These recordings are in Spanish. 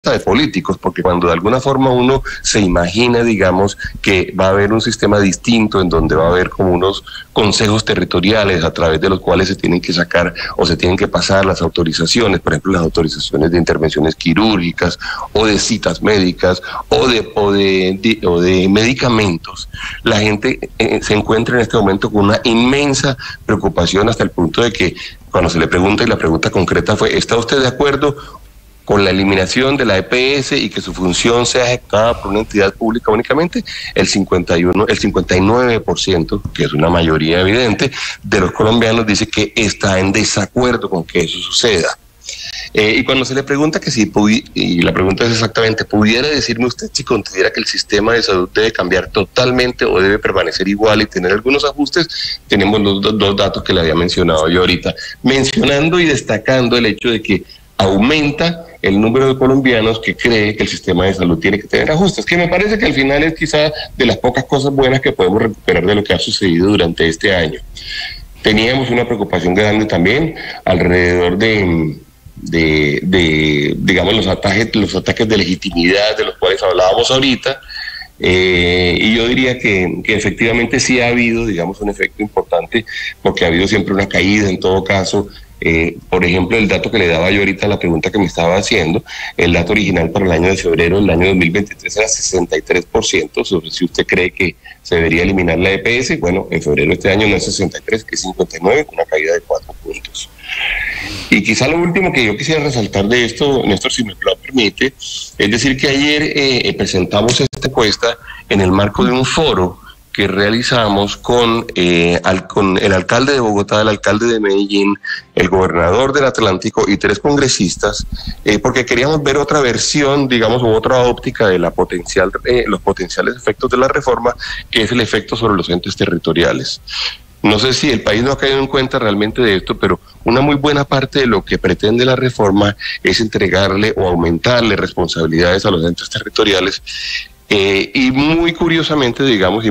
de políticos, porque cuando de alguna forma uno se imagina, digamos, que va a haber un sistema distinto en donde va a haber como unos consejos territoriales a través de los cuales se tienen que sacar o se tienen que pasar las autorizaciones, por ejemplo, las autorizaciones de intervenciones quirúrgicas o de citas médicas o de medicamentos, la gente se encuentra en este momento con una inmensa preocupación hasta el punto de que cuando se le pregunta, y la pregunta concreta fue: ¿está usted de acuerdo con la eliminación de la EPS y que su función sea ejecutada por una entidad pública únicamente? El 59%, que es una mayoría evidente, de los colombianos dice que está en desacuerdo con que eso suceda. Y cuando se le pregunta que si, y la pregunta es exactamente, ¿pudiera decirme usted si considera que el sistema de salud debe cambiar totalmente o debe permanecer igual y tener algunos ajustes? Tenemos los dos datos que le había mencionado yo ahorita, mencionando y destacando el hecho de que aumenta el número de colombianos que cree que el sistema de salud tiene que tener ajustes, que me parece que al final es quizá de las pocas cosas buenas que podemos recuperar de lo que ha sucedido durante este año. Teníamos una preocupación grande también alrededor de digamos, los ataques de legitimidad de los cuales hablábamos ahorita, y yo diría que efectivamente sí ha habido, digamos, un efecto importante, porque ha habido siempre una caída en todo caso. Por ejemplo, el dato que le daba yo ahorita a la pregunta que me estaba haciendo, el dato original para el año de febrero del año 2023 era 63%, sobre si usted cree que se debería eliminar la EPS. Bueno, en febrero de este año no es 63, es 59, con una caída de 4 puntos. Y quizá lo último que yo quisiera resaltar de esto, Néstor, si me lo permite, es decir que ayer presentamos esta encuesta en el marco de un foro que realizamos con el alcalde de Bogotá, el alcalde de Medellín, el gobernador del Atlántico y 3 congresistas, porque queríamos ver otra versión, digamos, u otra óptica de los potenciales efectos de la reforma, que es el efecto sobre los entes territoriales. No sé si el país no ha caído en cuenta realmente de esto, pero una muy buena parte de lo que pretende la reforma es entregarle o aumentarle responsabilidades a los entes territoriales. Y muy curiosamente, digamos,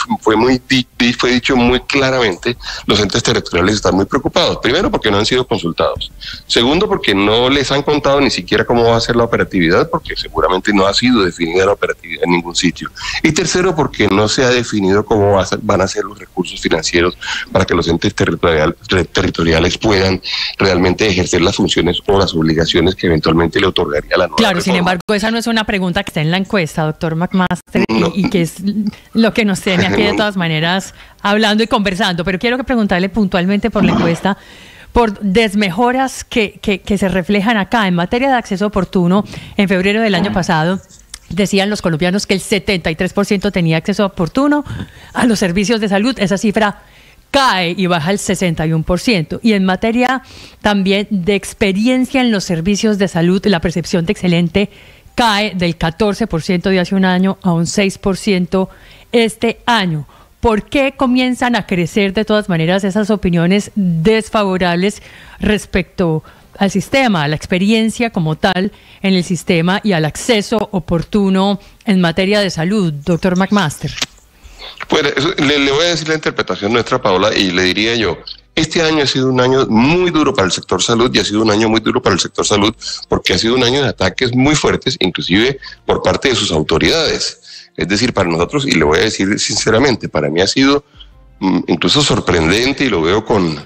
fue dicho muy claramente, los entes territoriales están muy preocupados. Primero, porque no han sido consultados. Segundo, porque no les han contado ni siquiera cómo va a ser la operatividad, porque seguramente no ha sido definida la operatividad en ningún sitio. Y tercero, porque no se ha definido cómo van a ser los recursos financieros para que los entes territoriales puedan realmente ejercer las funciones o las obligaciones que eventualmente le otorgaría la nueva Claro, reforma. Sin embargo, esa no es una pregunta que está en la encuesta, doctor McMaster, no. y que es lo que nos tiene aquí de todas maneras hablando y conversando. Pero quiero preguntarle puntualmente por la encuesta, por desmejoras que se reflejan acá en materia de acceso oportuno. En febrero del año pasado decían los colombianos que el 73% tenía acceso oportuno a los servicios de salud. Esa cifra cae y baja al 61%. Y en materia también de experiencia en los servicios de salud, la percepción de excelente cae del 14% de hace un año a un 6% este año. ¿Por qué comienzan a crecer de todas maneras esas opiniones desfavorables respecto al sistema, a la experiencia como tal en el sistema y al acceso oportuno en materia de salud, doctor McMaster? Pues le voy a decir la interpretación nuestra, Paola, y le diría yo: este año ha sido un año muy duro para el sector salud, y ha sido un año muy duro para el sector salud porque ha sido un año de ataques muy fuertes, inclusive por parte de sus autoridades. Es decir, para nosotros, y le voy a decir sinceramente, para mí ha sido incluso sorprendente, y lo veo como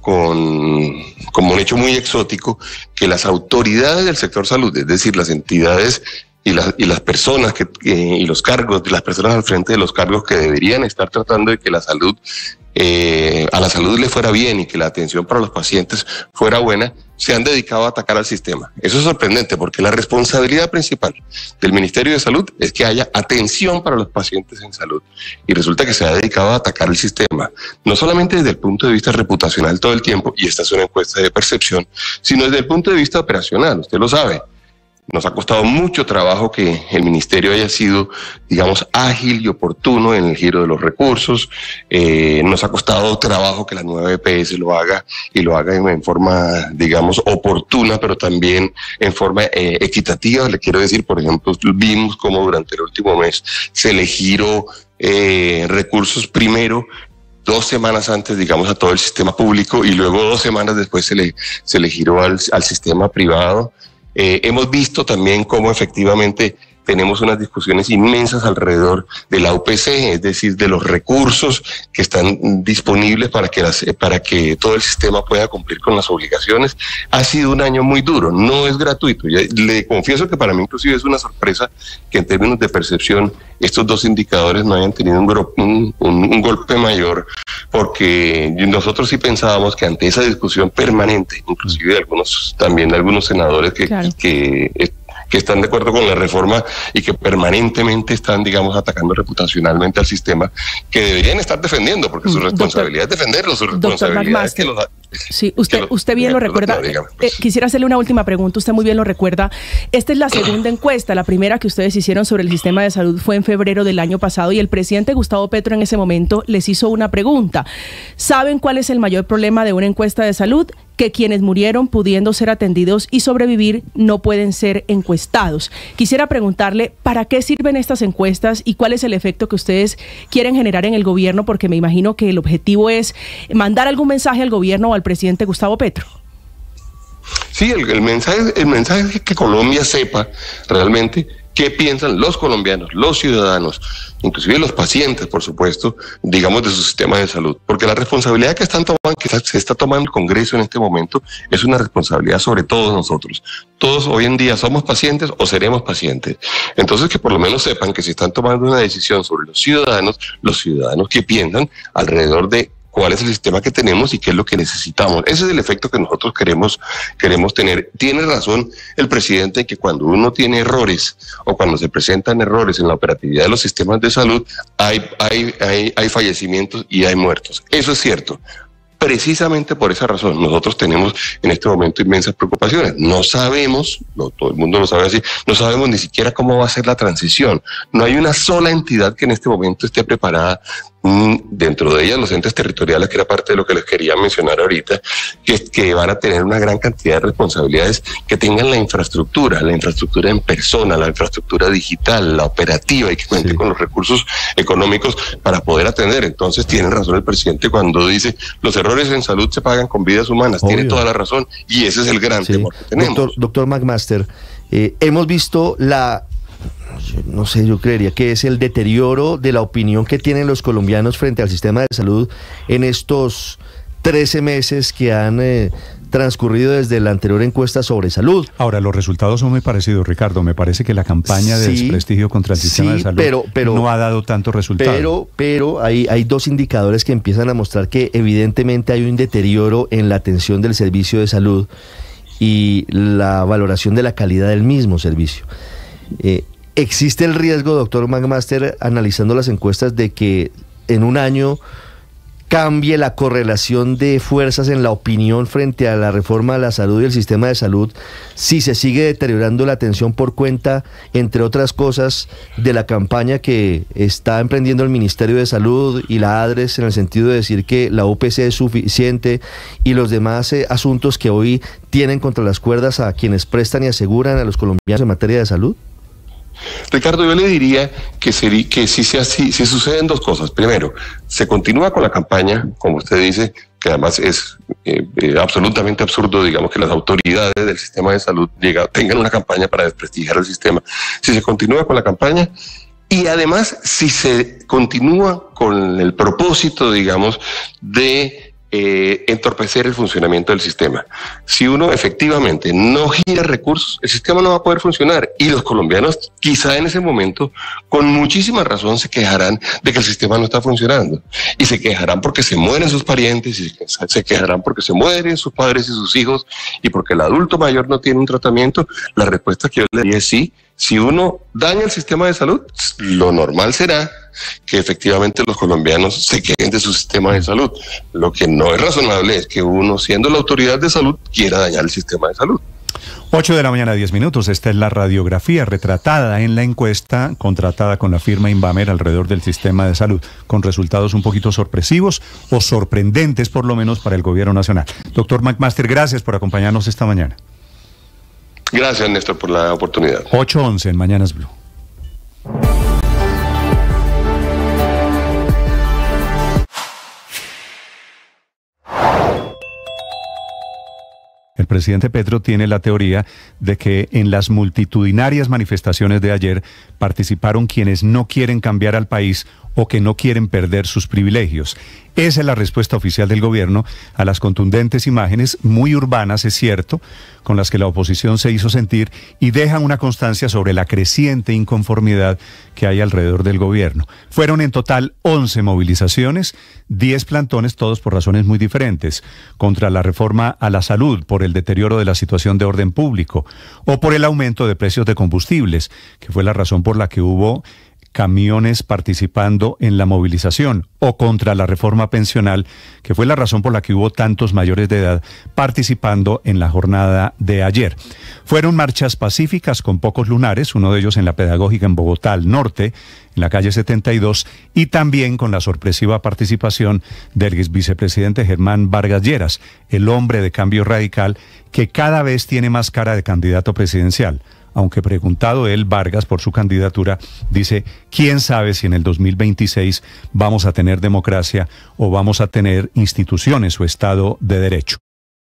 un hecho muy exótico, que las autoridades del sector salud, es decir, las entidades y las personas y los cargos, las personas al frente de los cargos que deberían estar tratando de que la salud, a la salud le fuera bien y que la atención para los pacientes fuera buena, se han dedicado a atacar al sistema. Eso es sorprendente, porque la responsabilidad principal del Ministerio de Salud es que haya atención para los pacientes en salud, y resulta que se ha dedicado a atacar el sistema, no solamente desde el punto de vista reputacional todo el tiempo, y esta es una encuesta de percepción, sino desde el punto de vista operacional. Usted lo sabe. Nos ha costado mucho trabajo que el ministerio haya sido, digamos, ágil y oportuno en el giro de los recursos. Nos ha costado trabajo que la nueva EPS lo haga, y lo haga en forma, digamos, oportuna, pero también en forma equitativa. Le quiero decir, por ejemplo, vimos cómo durante el último mes se le giró recursos primero 2 semanas antes, digamos, a todo el sistema público, y luego 2 semanas después se le giró al sistema privado. Hemos visto también cómo efectivamente tenemos unas discusiones inmensas alrededor de la UPC, es decir, de los recursos que están disponibles para que todo el sistema pueda cumplir con las obligaciones. Ha sido un año muy duro, no es gratuito. Le confieso que para mí inclusive es una sorpresa que en términos de percepción estos dos indicadores no hayan tenido un golpe mayor, porque nosotros sí pensábamos que ante esa discusión permanente, inclusive algunos senadores que están de acuerdo con la reforma y que permanentemente están, digamos, atacando reputacionalmente al sistema, que deberían estar defendiendo, porque su responsabilidad es defenderlo, su responsabilidad es que los... Sí, usted bien lo recuerda. Quisiera hacerle una última pregunta, usted muy bien lo recuerda. Esta es la segunda encuesta, la primera que ustedes hicieron sobre el sistema de salud fue en febrero del año pasado y el presidente Gustavo Petro en ese momento les hizo una pregunta. ¿Saben cuál es el mayor problema de una encuesta de salud? Que quienes murieron pudiendo ser atendidos y sobrevivir no pueden ser encuestados. Quisiera preguntarle, ¿para qué sirven estas encuestas y cuál es el efecto que ustedes quieren generar en el gobierno? Porque me imagino que el objetivo es mandar algún mensaje al gobierno o al presidente Gustavo Petro. Sí, el mensaje es que Colombia sepa realmente qué piensan los colombianos, los ciudadanos, inclusive los pacientes, por supuesto, digamos, de su sistema de salud. Porque la responsabilidad que se está tomando el Congreso en este momento es una responsabilidad sobre todos nosotros. Todos hoy en día somos pacientes o seremos pacientes. Entonces, que por lo menos sepan que si están tomando una decisión sobre los ciudadanos que piensan alrededor de cuál es el sistema que tenemos y qué es lo que necesitamos. Ese es el efecto que nosotros queremos tener. Tiene razón el presidente en que cuando uno tiene errores o cuando se presentan errores en la operatividad de los sistemas de salud, hay fallecimientos y hay muertos. Eso es cierto. Precisamente por esa razón, nosotros tenemos en este momento inmensas preocupaciones. No sabemos, todo el mundo lo sabe así, no sabemos ni siquiera cómo va a ser la transición. No hay una sola entidad que en este momento esté preparada, dentro de ellas los entes territoriales, que era parte de lo que les quería mencionar ahorita, que van a tener una gran cantidad de responsabilidades, que tengan la infraestructura en persona, la infraestructura digital, la operativa, y que cuente con los recursos económicos para poder atender. Entonces tiene razón el presidente cuando dice los errores en salud se pagan con vidas humanas. Obvio. Tiene toda la razón y ese es el gran temor que tenemos. Doctor McMaster, hemos visto no sé, yo creería que es el deterioro de la opinión que tienen los colombianos frente al sistema de salud en estos 13 meses que han transcurrido desde la anterior encuesta sobre salud. Ahora, los resultados son muy parecidos, Ricardo. Me parece que la campaña de desprestigio contra el sistema de salud no ha dado tantos resultados. Pero hay dos indicadores que empiezan a mostrar que evidentemente hay un deterioro en la atención del servicio de salud y la valoración de la calidad del mismo servicio. ¿Existe el riesgo, doctor McMaster, analizando las encuestas, de que en un año cambie la correlación de fuerzas en la opinión frente a la reforma de la salud y el sistema de salud si se sigue deteriorando la atención por cuenta, entre otras cosas, de la campaña que está emprendiendo el Ministerio de Salud y la ADRES en el sentido de decir que la UPC es suficiente y los demás asuntos que hoy tienen contra las cuerdas a quienes prestan y aseguran a los colombianos en materia de salud? Ricardo, yo le diría que si suceden dos cosas. Primero, se continúa con la campaña, como usted dice, que además es absolutamente absurdo, digamos, que las autoridades del sistema de salud tengan una campaña para desprestigiar el sistema. Si se continúa con la campaña y además si se continúa con el propósito, digamos, de entorpecer el funcionamiento del sistema. Si uno efectivamente no gira recursos, el sistema no va a poder funcionar y los colombianos quizá en ese momento con muchísima razón se quejarán de que el sistema no está funcionando y se quejarán porque se mueren sus parientes y se quejarán porque se mueren sus padres y sus hijos y porque el adulto mayor no tiene un tratamiento. La respuesta que yo le diría es sí. Si uno daña el sistema de salud, lo normal será que efectivamente los colombianos se queden de su sistema de salud. Lo que no es razonable es que uno, siendo la autoridad de salud, quiera dañar el sistema de salud. 8 de la mañana, 10 minutos. Esta es la radiografía retratada en la encuesta contratada con la firma Invamer alrededor del sistema de salud, con resultados un poquito sorpresivos o sorprendentes, por lo menos para el gobierno nacional. Doctor McMaster, gracias por acompañarnos esta mañana. Gracias, Néstor, por la oportunidad. 8:11 en Mañanas Blue. El presidente Petro tiene la teoría de que en las multitudinarias manifestaciones de ayer participaron quienes no quieren cambiar al país o que no quieren perder sus privilegios. Esa es la respuesta oficial del gobierno a las contundentes imágenes, muy urbanas, es cierto, con las que la oposición se hizo sentir y dejan una constancia sobre la creciente inconformidad que hay alrededor del gobierno. Fueron en total 11 movilizaciones, 10 plantones, todos por razones muy diferentes, contra la reforma a la salud, por el deterioro de la situación de orden público o por el aumento de precios de combustibles, que fue la razón por la que hubo camiones participando en la movilización, o contra la reforma pensional, que fue la razón por la que hubo tantos mayores de edad participando en la jornada de ayer. Fueron marchas pacíficas con pocos lunares, uno de ellos en la Pedagógica en Bogotá, al norte, en la calle 72, y también con la sorpresiva participación del vicepresidente Germán Vargas Lleras, el hombre de Cambio Radical, que cada vez tiene más cara de candidato presidencial. Aunque preguntado él, Vargas, por su candidatura, dice, ¿quién sabe si en el 2026 vamos a tener democracia o vamos a tener instituciones o Estado de Derecho?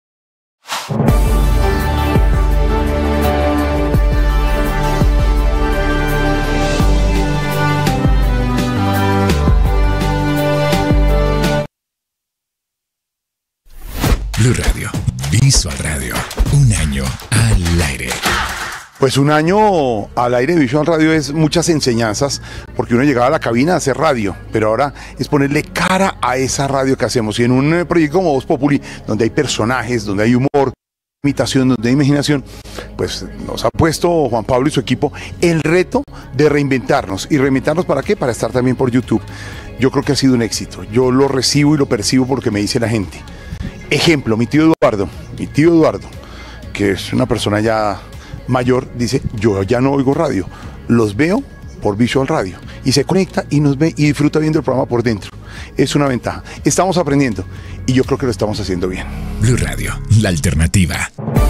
Blue Radio, Visual Radio, un año al aire. Pues un año al aire de Visual Radio es muchas enseñanzas, porque uno llegaba a la cabina a hacer radio, pero ahora es ponerle cara a esa radio que hacemos. Y en un proyecto como Voz Populi, donde hay personajes, donde hay humor, imitación, donde hay imaginación, pues nos ha puesto Juan Pablo y su equipo el reto de reinventarnos. ¿Y reinventarnos para qué? Para estar también por YouTube. Yo creo que ha sido un éxito. Yo lo recibo y lo percibo porque me dice la gente. Ejemplo, mi tío Eduardo, que es una persona ya mayor, dice, yo ya no oigo radio, los veo por Visual Radio, y se conecta y nos ve y disfruta viendo el programa por dentro. Es una ventaja. Estamos aprendiendo y yo creo que lo estamos haciendo bien. Blue Radio, la alternativa.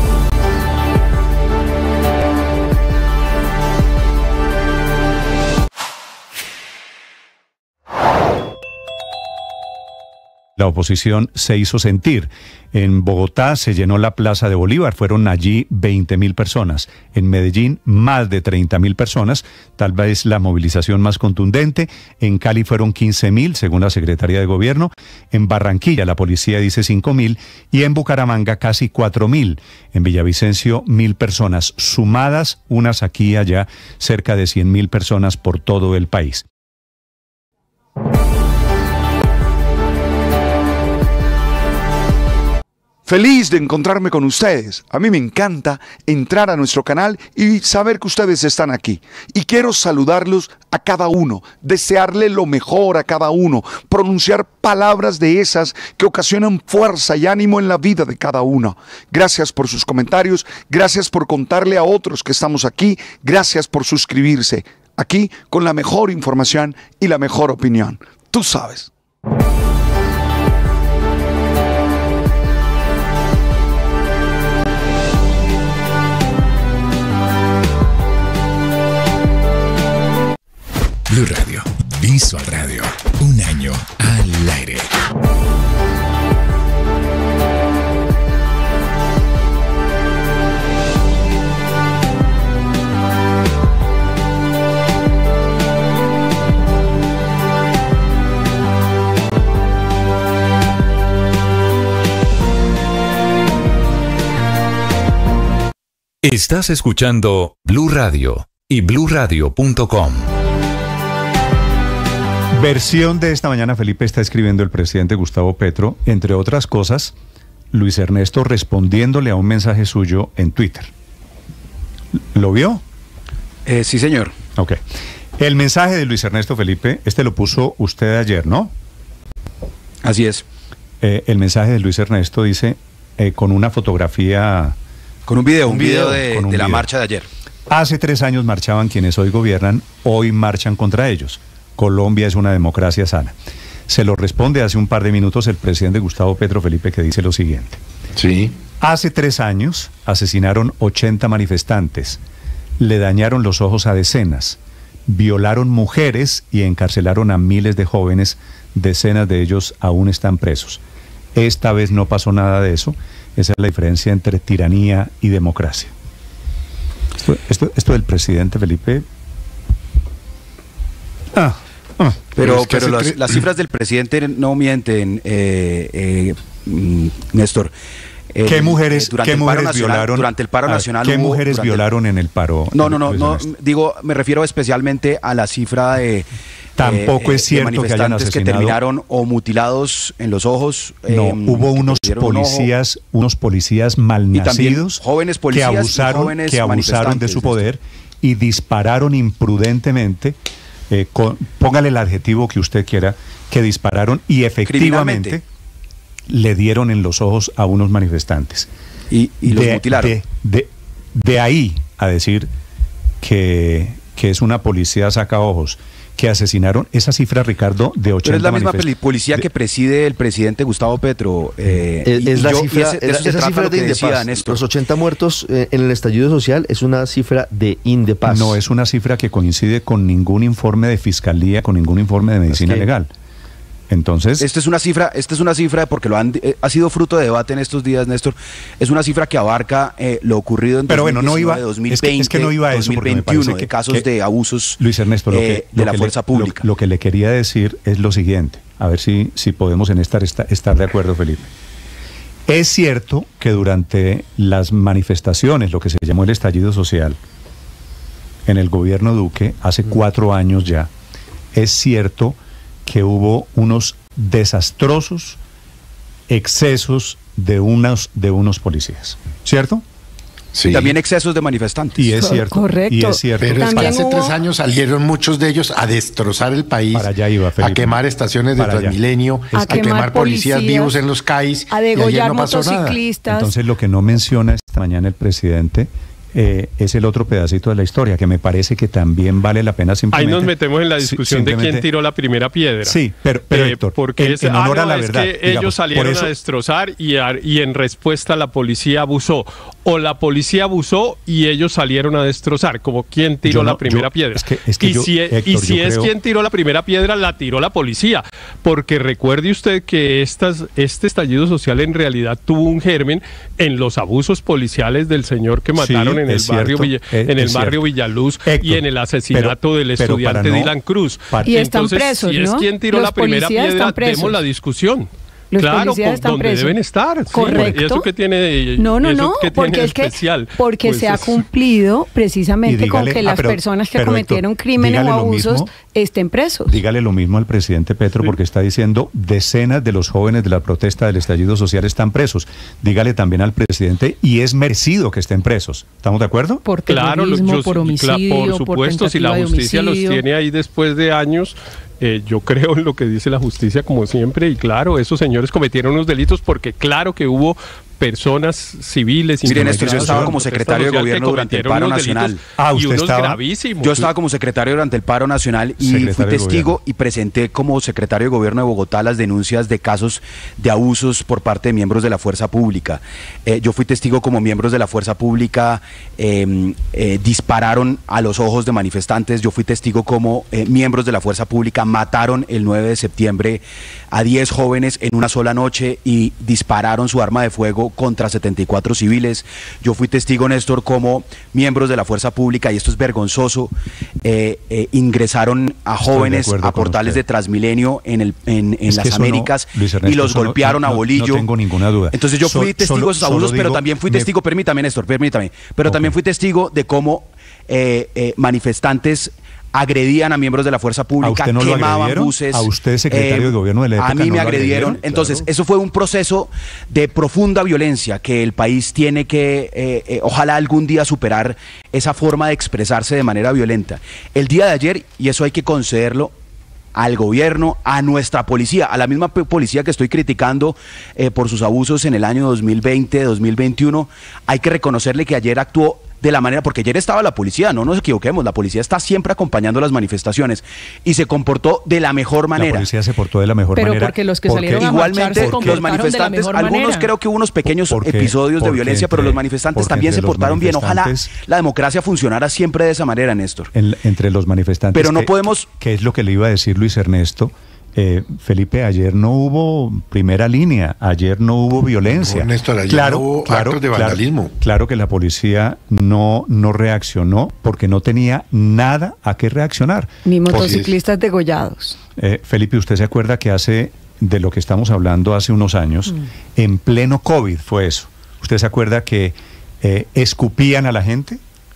La oposición se hizo sentir. En Bogotá se llenó la Plaza de Bolívar, fueron allí 20.000 personas. En Medellín, más de 30.000 personas, tal vez la movilización más contundente. En Cali fueron 15.000, según la Secretaría de Gobierno. En Barranquilla, la policía dice 5.000. Y en Bucaramanga, casi 4.000. En Villavicencio, 1.000 personas, sumadas unas aquí y allá, cerca de 100.000 personas por todo el país. Feliz de encontrarme con ustedes. A mí me encanta entrar a nuestro canal y saber que ustedes están aquí. Y quiero saludarlos a cada uno, desearle lo mejor a cada uno, pronunciar palabras de esas que ocasionan fuerza y ánimo en la vida de cada uno. Gracias por sus comentarios, gracias por contarle a otros que estamos aquí, gracias por suscribirse. Aquí con la mejor información y la mejor opinión. Tú sabes. Blue Radio, Visual Radio, un año al aire. Estás escuchando Blue Radio y bluradio.com. Versión de esta mañana, Felipe, está escribiendo el presidente Gustavo Petro, entre otras cosas, Luis Ernesto respondiéndole a un mensaje suyo en Twitter. ¿Lo vio? Sí, señor. Ok. El mensaje de Luis Ernesto, Felipe, lo puso usted ayer, ¿no? Así es. El mensaje de Luis Ernesto dice, con una fotografía... Con un video de la marcha de ayer. Hace 3 años marchaban quienes hoy gobiernan, hoy marchan contra ellos. Colombia es una democracia sana. Se lo responde hace un par de minutos el presidente Gustavo Petro, Felipe, que dice lo siguiente. Sí. Hace 3 años asesinaron 80 manifestantes, le dañaron los ojos a decenas, violaron mujeres y encarcelaron a miles de jóvenes, decenas de ellos aún están presos. Esta vez no pasó nada de eso. Esa es la diferencia entre tiranía y democracia. Esto del presidente Felipe... Pero las cifras del presidente no mienten, Néstor. ¿Qué mujeres violaron durante el paro nacional? ¿Qué mujeres violaron en el paro? No, digo, me refiero especialmente a la cifra de tampoco es cierto de que hayan manifestantes que terminaron o mutilados en los ojos. No, hubo unos policías malnacidos, jóvenes policías que abusaron de su poder y dispararon imprudentemente. Póngale el adjetivo que usted quiera, que dispararon y efectivamente le dieron en los ojos a unos manifestantes. Y los mutilaron. De ahí a decir que es una policía sacaojos, que asesinaron, esa cifra, Ricardo, de 80 Pero es la misma policía que preside el presidente Gustavo Petro. Es la cifra de Indepaz. Los 80 muertos en el estallido social es una cifra de Indepaz. No es una cifra que coincide con ningún informe de fiscalía, con ningún informe de medicina legal. Entonces, esta es una cifra porque ha sido fruto de debate en estos días, Néstor. Es una cifra que abarca lo ocurrido en 2020, es que no iba a eso, 2021, de casos de abusos, Luis Ernesto, de la fuerza pública. Lo que le quería decir es lo siguiente, a ver si podemos estar de acuerdo, Felipe. Es cierto que durante las manifestaciones, lo que se llamó el estallido social, en el gobierno Duque, hace 4 años ya, es cierto que hubo unos desastrosos excesos de unos policías, ¿cierto? Sí. Y también excesos de manifestantes. Y es cierto. Correcto. Y es cierto. Pero es que hace 3 años salieron muchos de ellos a destrozar el país, para allá iba, Felipe, a quemar estaciones de Transmilenio, a quemar policías vivos en los CAIs, a degollar no pasó motociclistas. Entonces lo que no menciona esta mañana el presidente es el otro pedacito de la historia, que me parece que también vale la pena simplemente... Ahí nos metemos en la discusión de quién tiró la primera piedra. Sí, pero Héctor, porque en honor a la verdad, es que ellos salieron a destrozar y en respuesta la policía abusó. O la policía abusó y ellos salieron a destrozar, como quién tiró la primera piedra. Si es quien tiró la primera piedra, la tiró la policía. Porque recuerde usted que este estallido social en realidad tuvo un germen en los abusos policiales del señor que mataron en el barrio Villaluz, Héctor, y en el asesinato del estudiante Dylan Cruz. Y están presos, si es quien tiró la primera piedra, demos la discusión. Los claro, policías están donde presos. Deben estar. Correcto. Sí, eso que tiene. No, porque es que pues se ha cumplido precisamente con que las personas que cometieron crímenes o abusos estén presos. Dígale lo mismo al presidente Petro, porque está diciendo decenas de los jóvenes de la protesta del estallido social están presos. Dígale también al presidente, y es merecido que estén presos. ¿Estamos de acuerdo? Por terrorismo, por homicidio, por supuesto, si la justicia los tiene ahí después de años. Yo creo en lo que dice la justicia, como siempre, y claro, esos señores cometieron unos delitos porque claro que hubo personas civiles. Miren, yo estaba como secretario de gobierno durante el paro nacional. Gravísimos. Yo estaba como secretario durante el paro nacional y fui testigo y presenté como secretario de gobierno de Bogotá las denuncias de casos de abusos por parte de miembros de la fuerza pública. Yo fui testigo como miembros de la fuerza pública dispararon a los ojos de manifestantes. Yo fui testigo como miembros de la fuerza pública mataron el 9 de septiembre a 10 jóvenes en una sola noche y dispararon su arma de fuego contra 74 civiles. Yo fui testigo, Néstor, como miembros de la fuerza pública, y esto es vergonzoso, ingresaron a jóvenes a portales de Transmilenio en las Américas y los golpearon a bolillo. No tengo ninguna duda. Entonces yo fui testigo de esos abusos, pero también fui testigo, permítame, Néstor, pero también fui testigo de cómo manifestantes agredían a miembros de la fuerza pública, quemaban buses. A usted, secretario de gobierno de la época, a mí me agredieron. Entonces, claro, eso fue un proceso de profunda violencia que el país tiene que, ojalá algún día superar esa forma de expresarse de manera violenta. El día de ayer, y eso hay que concederlo al gobierno, a nuestra policía, a la misma policía que estoy criticando por sus abusos en el año 2020, 2021, hay que reconocerle que ayer actuó de la manera, porque ayer estaba la policía, no nos equivoquemos, la policía está siempre acompañando las manifestaciones y se comportó de la mejor manera. La policía se portó de la mejor manera. Pero porque los que salieron a marchar se comportaron los manifestantes, de la mejor algunos creo que hubo unos pequeños episodios de violencia, pero los manifestantes también se portaron bien. Ojalá la democracia funcionara siempre de esa manera, Néstor. Entre los manifestantes, pero no podemos... ¿Qué es lo que le iba a decir Luis Ernesto? Felipe, ayer no hubo primera línea, ayer no hubo violencia. No, Néstor, ayer no hubo actos de vandalismo. Claro que la policía no reaccionó porque no tenía nada a qué reaccionar. Ni motociclistas degollados. Felipe, ¿usted se acuerda que de lo que estamos hablando hace unos años, en pleno COVID fue eso? ¿Usted se acuerda que escupían a la gente?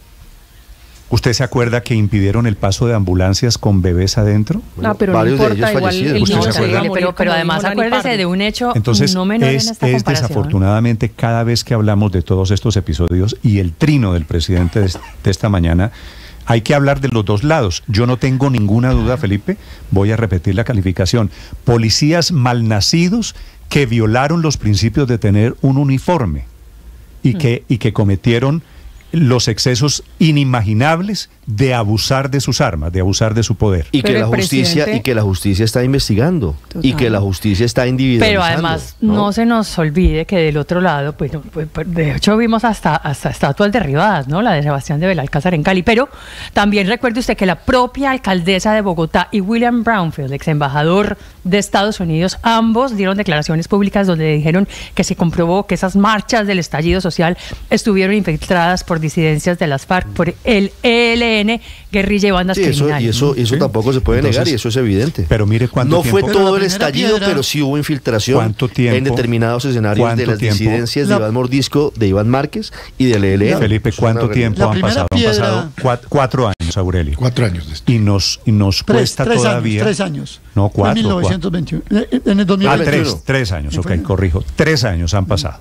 ¿Usted se acuerda que impidieron el paso de ambulancias con bebés adentro? No, pero no importa, igual el niño se iba a morir, pero además acuérdese de un hecho no menor en esta comparación. Desafortunadamente, cada vez que hablamos de todos estos episodios y el trino del presidente de esta mañana, hay que hablar de los dos lados. Yo no tengo ninguna duda, Felipe, voy a repetir la calificación. Policías malnacidos que violaron los principios de tener un uniforme y que cometieron los excesos inimaginables de abusar de sus armas, de abusar de su poder. Y que la justicia está investigando. Total. Y que la justicia está individualizando. Pero además no se nos olvide que del otro lado, pues de hecho vimos hasta estatuas derribadas, ¿no? La de Sebastián de Belalcázar en Cali. Pero también recuerde usted que la propia alcaldesa de Bogotá y William Brownfield, ex embajador de Estados Unidos, ambos dieron declaraciones públicas donde dijeron que se comprobó que esas marchas del estallido social estuvieron infiltradas por disidencias de las FARC, por el ELN, guerrilla y bandas criminales. Y eso tampoco se puede negar, y eso es evidente. Pero mire cuánto tiempo. No fue todo el estallido, pero sí hubo infiltración en determinados escenarios de las disidencias de Iván Mordisco, de Iván Márquez y del ELN. Felipe, ¿cuánto tiempo han pasado? Han pasado 4 años, Aurelio. 4 años de esto. Y nos cuesta todavía... 3 años. No, 4. En 1921. En el 2021. 3 años, ok, corrijo. 3 años han pasado.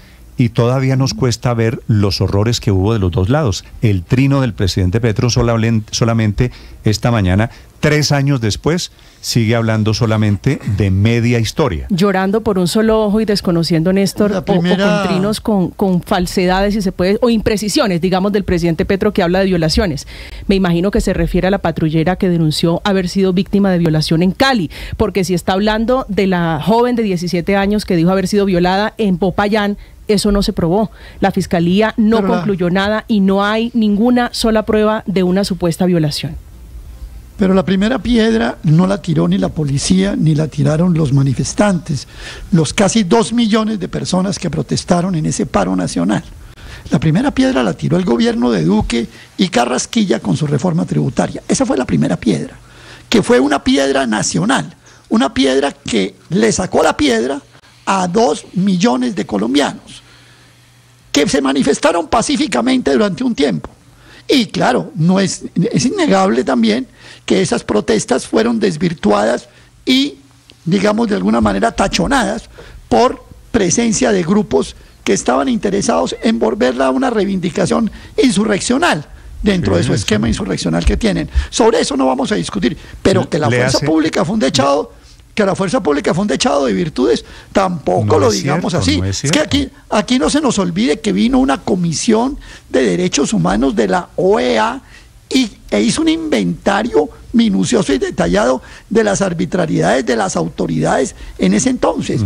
Y todavía nos cuesta ver los horrores que hubo de los dos lados. El trino del presidente Petro solamente esta mañana, 3 años después, sigue hablando solamente de media historia. Llorando por un solo ojo y desconociendo, Néstor, o con trinos con falsedades, si se puede, o imprecisiones, digamos, del presidente Petro, que habla de violaciones. Me imagino que se refiere a la patrullera que denunció haber sido víctima de violación en Cali, porque si está hablando de la joven de 17 años que dijo haber sido violada en Popayán, eso no se probó. La fiscalía no concluyó nada y no hay ninguna sola prueba de una supuesta violación. Pero la primera piedra no la tiró ni la policía, ni la tiraron los manifestantes, los casi 2 millones de personas que protestaron en ese paro nacional. La primera piedra la tiró el gobierno de Duque y Carrasquilla con su reforma tributaria. Esa fue la primera piedra, que fue una piedra nacional, una piedra que le sacó la piedra a 2 millones de colombianos que se manifestaron pacíficamente durante un tiempo. Y claro, es innegable también que esas protestas fueron desvirtuadas y, digamos, de alguna manera tachonadas por presencia de grupos que estaban interesados en volverla a una reivindicación insurreccional dentro de su esquema insurreccional que tienen. Sobre eso no vamos a discutir, pero que la fuerza pública fue un dechado... que la fuerza pública fue un dechado de virtudes, tampoco lo digamos así. Es que aquí no se nos olvide que vino una comisión de derechos humanos de la OEA e hizo un inventario minucioso y detallado de las arbitrariedades de las autoridades en ese entonces.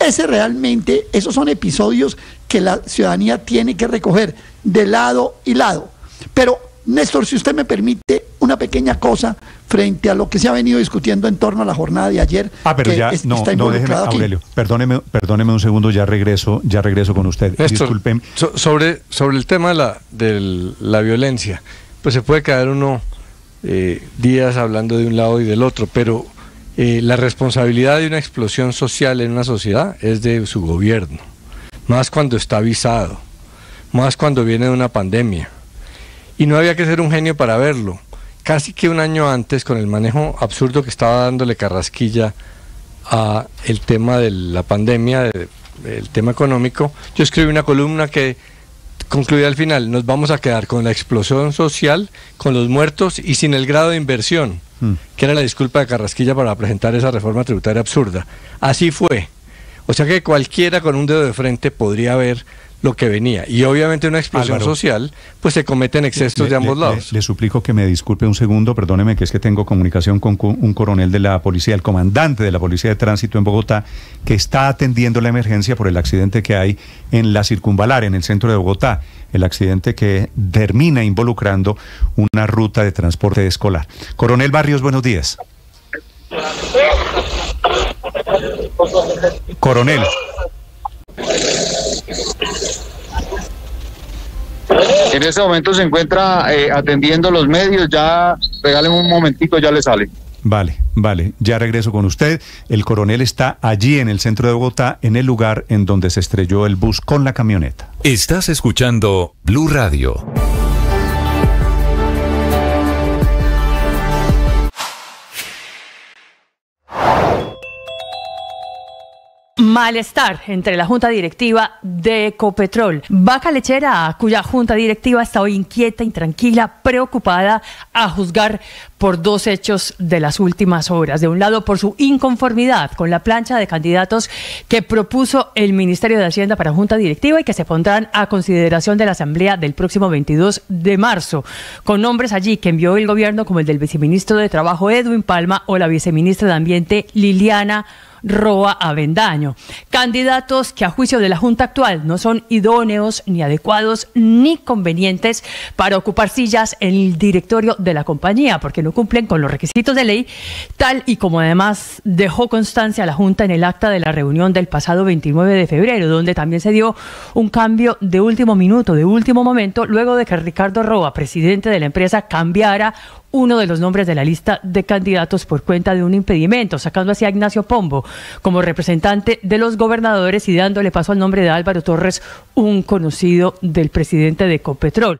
Esos son episodios que la ciudadanía tiene que recoger de lado y lado. Pero, Néstor, si usted me permite una pequeña cosa frente a lo que se ha venido discutiendo en torno a la jornada de ayer. Pero ya déjeme, Aurelio, perdóneme un segundo, ya regreso con usted. Néstor, disculpen. Sobre el tema de la violencia, pues se puede quedar uno días hablando de un lado y del otro, pero la responsabilidad de una explosión social en una sociedad es de su gobierno, más cuando está avisado, más cuando viene de una pandemia. Y no había que ser un genio para verlo. Casi que un año antes, con el manejo absurdo que estaba dándole Carrasquilla a el tema de la pandemia, el tema económico, yo escribí una columna que concluía al final: nos vamos a quedar con la explosión social, con los muertos y sin el grado de inversión, que era la disculpa de Carrasquilla para presentar esa reforma tributaria absurda. Así fue. O sea que cualquiera con un dedo de frente podría ver lo que venía. Y obviamente una explosión social, pues se cometen excesos de ambos lados. Le suplico que me disculpe un segundo, perdóneme, que es que tengo comunicación con un coronel de la policía, el comandante de la Policía de Tránsito en Bogotá, que está atendiendo la emergencia por el accidente que hay en la Circunvalar, en el centro de Bogotá, el accidente que termina involucrando una ruta de transporte escolar. Coronel Barrios, buenos días. Coronel. En este momento se encuentra atendiendo los medios, ya regalen un momentico, ya le sale. Vale, ya regreso con usted. El coronel está allí en el centro de Bogotá, en el lugar en donde se estrelló el bus con la camioneta. Estás escuchando Blue Radio. Malestar entre la junta directiva de Ecopetrol. Vaca Lechera, cuya junta directiva está hoy inquieta, intranquila, preocupada, a juzgar por dos hechos de las últimas horas. De un lado, por su inconformidad con la plancha de candidatos que propuso el Ministerio de Hacienda para junta directiva y que se pondrán a consideración de la Asamblea del próximo 22 de marzo, con nombres allí que envió el gobierno, como el del viceministro de Trabajo Edwin Palma o la viceministra de Ambiente Liliana Roa Avendaño. Candidatos que a juicio de la Junta actual no son idóneos, ni adecuados, ni convenientes para ocupar sillas en el directorio de la compañía, porque no cumplen con los requisitos de ley, tal y como además dejó constancia la Junta en el acta de la reunión del pasado 29 de febrero, donde también se dio un cambio de último minuto, de último momento, luego de que Ricardo Roa, presidente de la empresa, cambiara uno de los nombres de la lista de candidatos por cuenta de un impedimento, sacando así a Ignacio Pombo como representante de los gobernadores y dándole paso al nombre de Álvaro Torres, un conocido del presidente de Ecopetrol.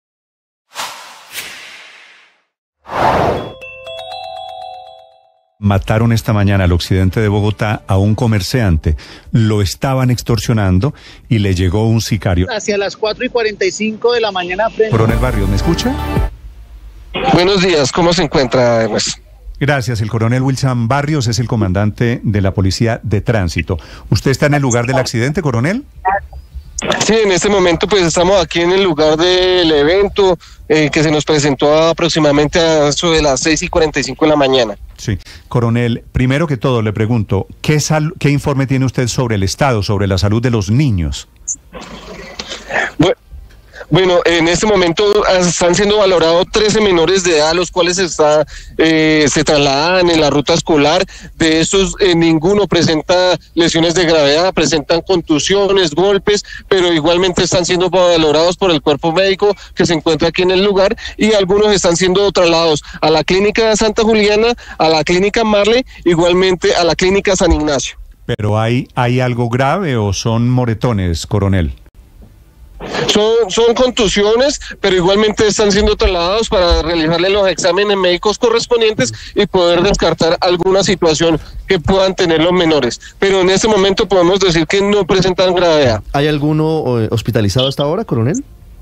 Mataron esta mañana al occidente de Bogotá a un comerciante. Lo estaban extorsionando y le llegó un sicario. Hacia las 4:45 de la mañana. Coronel Barrios, ¿me escucha? Buenos días, ¿cómo se encuentra, Ernesto? Gracias, el coronel Wilson Barrios es el comandante de la Policía de Tránsito. ¿Usted está en el lugar del accidente, coronel? Sí, en este momento pues estamos aquí en el lugar del evento que se nos presentó aproximadamente a eso de las 6:45 de la mañana. Sí, coronel, primero que todo le pregunto, ¿qué informe tiene usted sobre el estado, sobre la salud de los niños? Bueno, en este momento están siendo valorados 13 menores de edad, los cuales se trasladan en la ruta escolar. De esos, ninguno presenta lesiones de gravedad, presentan contusiones, golpes, pero igualmente están siendo valorados por el cuerpo médico que se encuentra aquí en el lugar, y algunos están siendo trasladados a la clínica de Santa Juliana, a la clínica Marley, igualmente a la clínica San Ignacio. ¿Pero hay algo grave o son moretones, coronel? Son contusiones, pero igualmente están siendo trasladados para realizarle los exámenes médicos correspondientes y poder descartar alguna situación que puedan tener los menores. Pero en este momento podemos decir que no presentan gravedad. ¿Hay alguno hospitalizado hasta ahora, coronel?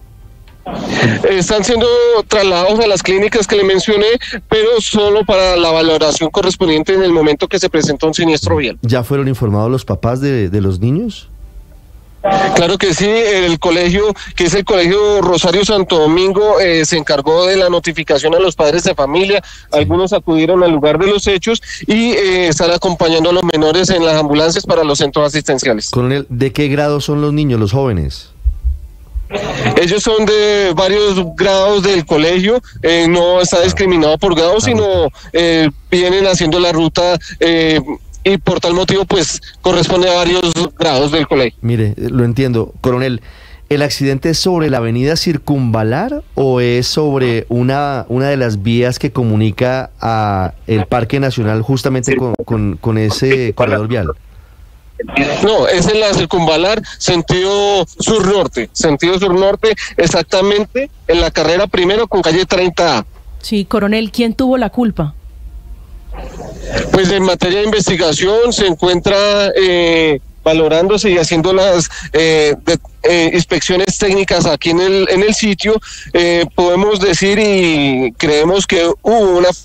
Están siendo trasladados a las clínicas que le mencioné, pero solo para la valoración correspondiente en el momento que se presentó un siniestro vial. ¿Ya fueron informados los papás de los niños? Claro que sí, el colegio, que es el Colegio Rosario Santo Domingo, se encargó de la notificación a los padres de familia. Algunos acudieron al lugar de los hechos y están acompañando a los menores en las ambulancias para los centros asistenciales. Coronel, ¿de qué grado son los niños, los jóvenes? Ellos son de varios grados del colegio, no está discriminado por grado, sino vienen haciendo la ruta y por tal motivo pues corresponde a varios grados del colegio. Mire, lo entiendo, coronel. ¿El accidente es sobre la avenida Circunvalar o es sobre una de las vías que comunica a el Parque Nacional justamente con ese corredor vial? No, es en la Circunvalar, sentido sur-norte, exactamente en la carrera primero con calle 30A. Sí, coronel, ¿quién tuvo la culpa? Pues en materia de investigación se encuentra valorándose y haciendo las inspecciones técnicas aquí en el sitio. Podemos decir y creemos que hubo una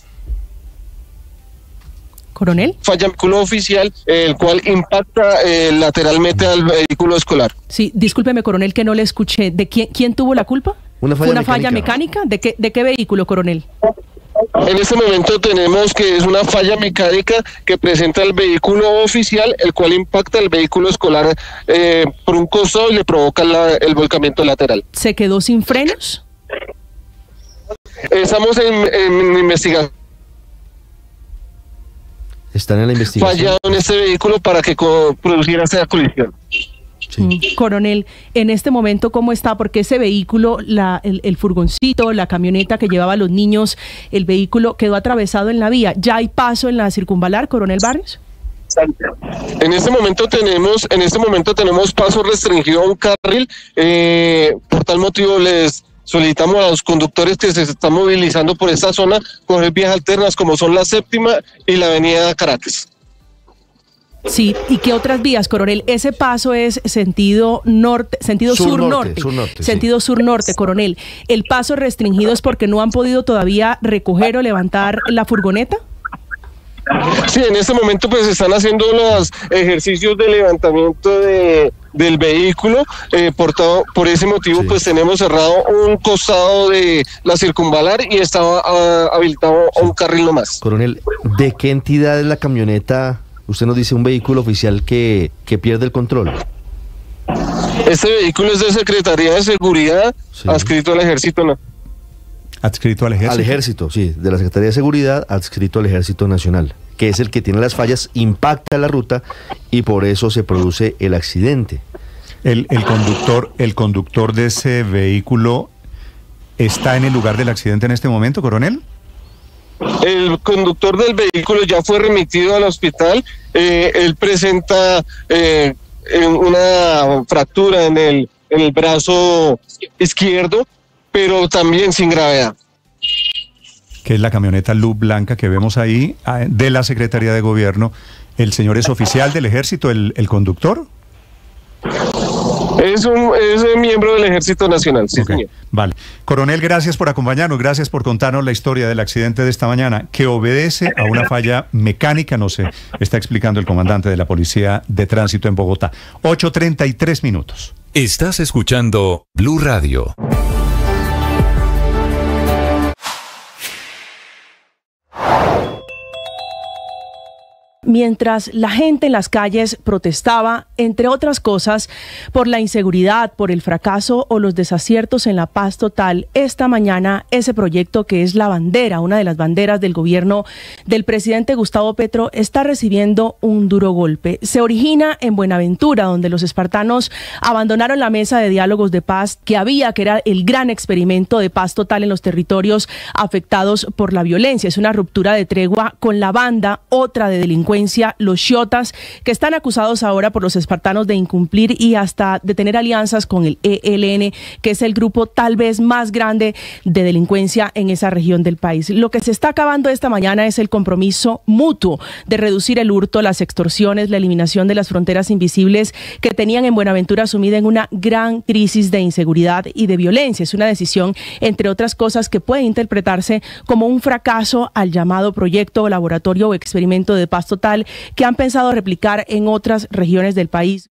¿Coronel? falla vehículo oficial, el cual impacta lateralmente al vehículo escolar. Sí, discúlpeme, coronel, que no le escuché. ¿De quién tuvo la culpa? ¿Una falla mecánica? ¿De qué vehículo, coronel? En este momento tenemos que es una falla mecánica que presenta el vehículo oficial, el cual impacta el vehículo escolar por un costado y le provoca el volcamiento lateral. ¿Se quedó sin frenos? Estamos en investigación. Están en la investigación. Fallado en este vehículo para que produciera esa colisión. Sí. Coronel, en este momento, ¿cómo está? Porque ese vehículo, el furgoncito, la camioneta que llevaba a los niños, el vehículo quedó atravesado en la vía. ¿Ya hay paso en la circunvalar, Coronel Barrios? En este momento tenemos paso restringido a un carril. Por tal motivo les solicitamos a los conductores que se están movilizando por esta zona coger vías alternas como son la Séptima y la avenida Caracas. Sí, ¿y qué otras vías, Coronel? Ese paso es sentido norte, sentido sur-norte, sentido sur-norte, Coronel. ¿El paso restringido es porque no han podido todavía recoger o levantar la furgoneta? Sí, en este momento pues están haciendo los ejercicios de levantamiento del vehículo, por ese motivo pues tenemos cerrado un costado de la circunvalar y estaba habilitado a un carril nomás. Coronel, ¿de qué entidad es la camioneta? Usted nos dice un vehículo oficial que pierde el control. Este vehículo es de Secretaría de Seguridad, adscrito al Ejército, ¿no? Adscrito al Ejército. Al Ejército, sí, de la Secretaría de Seguridad, adscrito al Ejército Nacional, que es el que tiene las fallas, impacta la ruta y por eso se produce el accidente. El conductor de ese vehículo está en el lugar del accidente en este momento, coronel. El conductor del vehículo ya fue remitido al hospital. Él presenta una fractura en el brazo izquierdo, pero también sin gravedad. Que es la camioneta Luz Blanca que vemos ahí de la Secretaría de Gobierno. ¿El señor es oficial del Ejército, el conductor? Es un miembro del Ejército Nacional, sí, señor. Vale. Coronel, gracias por acompañarnos, gracias por contarnos la historia del accidente de esta mañana, que obedece a una falla mecánica, no sé, está explicando el comandante de la Policía de Tránsito en Bogotá. 8:33 minutos. Estás escuchando Blue Radio. Mientras la gente en las calles protestaba, entre otras cosas, por la inseguridad, por el fracaso o los desaciertos en la paz total, esta mañana ese proyecto que es la bandera, una de las banderas del gobierno del presidente Gustavo Petro, está recibiendo un duro golpe. Se origina en Buenaventura, donde los espartanos abandonaron la mesa de diálogos de paz que era el gran experimento de paz total en los territorios afectados por la violencia. Es una ruptura de tregua con la banda, otra de delincuencia, los Xotas, que están acusados ahora por los espartanos de incumplir y hasta de tener alianzas con el ELN, que es el grupo tal vez más grande de delincuencia en esa región del país. Lo que se está acabando esta mañana es el compromiso mutuo de reducir el hurto, las extorsiones, la eliminación de las fronteras invisibles que tenían en Buenaventura sumida en una gran crisis de inseguridad y de violencia. Es una decisión, entre otras cosas, que puede interpretarse como un fracaso al llamado proyecto, laboratorio o experimento de paz total que han pensado replicar en otras regiones del país.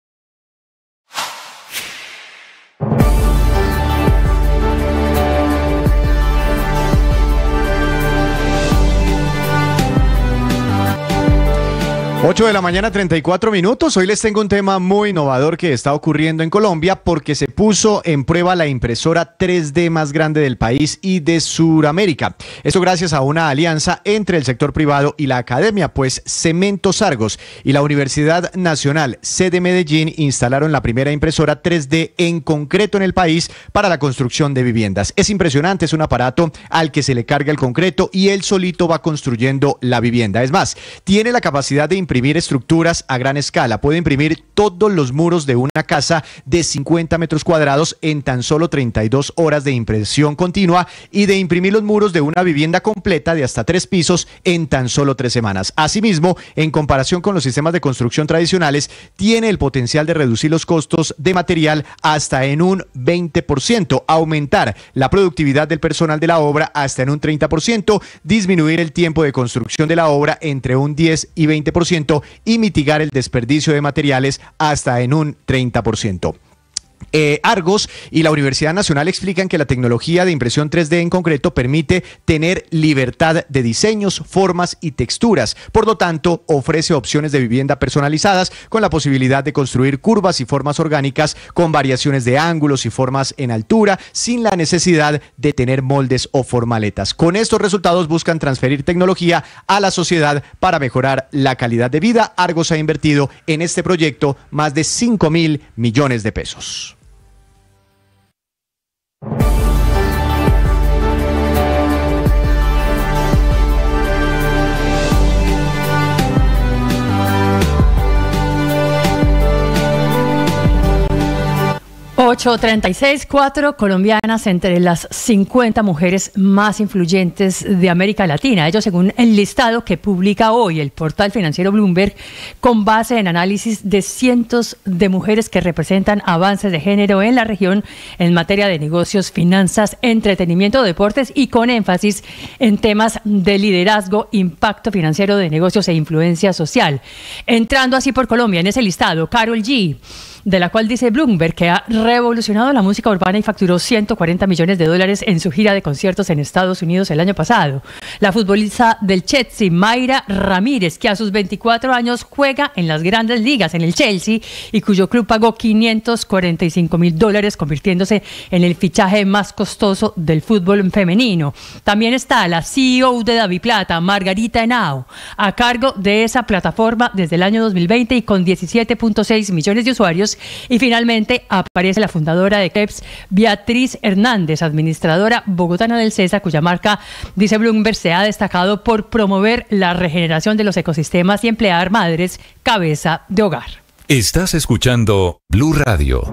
8 de la mañana, 34 minutos. Hoy les tengo un tema muy innovador que está ocurriendo en Colombia porque se puso en prueba la impresora 3D más grande del país y de Sudamérica. Esto gracias a una alianza entre el sector privado y la academia, pues Cementos Argos y la Universidad Nacional sede Medellín instalaron la primera impresora 3D en concreto en el país para la construcción de viviendas. Es impresionante, es un aparato al que se le carga el concreto y él solito va construyendo la vivienda. Es más, tiene la capacidad de imprimir estructuras a gran escala. Puede imprimir todos los muros de una casa de 50 metros cuadrados en tan solo 32 horas de impresión continua y de imprimir los muros de una vivienda completa de hasta 3 pisos en tan solo 3 semanas. Asimismo, en comparación con los sistemas de construcción tradicionales, tiene el potencial de reducir los costos de material hasta en un 20%, aumentar la productividad del personal de la obra hasta en un 30%, disminuir el tiempo de construcción de la obra entre un 10 y 20%, y mitigar el desperdicio de materiales hasta en un 30%. Argos y la Universidad Nacional explican que la tecnología de impresión 3D en concreto permite tener libertad de diseños, formas y texturas. Por lo tanto, ofrece opciones de vivienda personalizadas con la posibilidad de construir curvas y formas orgánicas con variaciones de ángulos y formas en altura sin la necesidad de tener moldes o formaletas. Con estos resultados buscan transferir tecnología a la sociedad para mejorar la calidad de vida. Argos ha invertido en este proyecto más de 5.000 millones de pesos. .36, 4 colombianas entre las 50 mujeres más influyentes de América Latina. Ello según el listado que publica hoy el portal financiero Bloomberg, con base en análisis de cientos de mujeres que representan avances de género en la región en materia de negocios, finanzas, entretenimiento, deportes y con énfasis en temas de liderazgo, impacto financiero de negocios e influencia social. Entrando así por Colombia en ese listado, Karol G, de la cual dice Bloomberg que ha revolucionado la música urbana y facturó $140 millones en su gira de conciertos en Estados Unidos el año pasado. La futbolista del Chelsea, Mayra Ramírez, que a sus 24 años juega en las grandes ligas, en el Chelsea, y cuyo club pagó $545,000, convirtiéndose en el fichaje más costoso del fútbol femenino. También está la CEO de DaviPlata, Margarita Henao, a cargo de esa plataforma desde el año 2020 y con 17.6 millones de usuarios. Y finalmente aparece la fundadora de Crepes, Beatriz Hernández, administradora bogotana del CESA, cuya marca, dice Bloomberg, se ha destacado por promover la regeneración de los ecosistemas y emplear madres cabeza de hogar. Estás escuchando Blue Radio.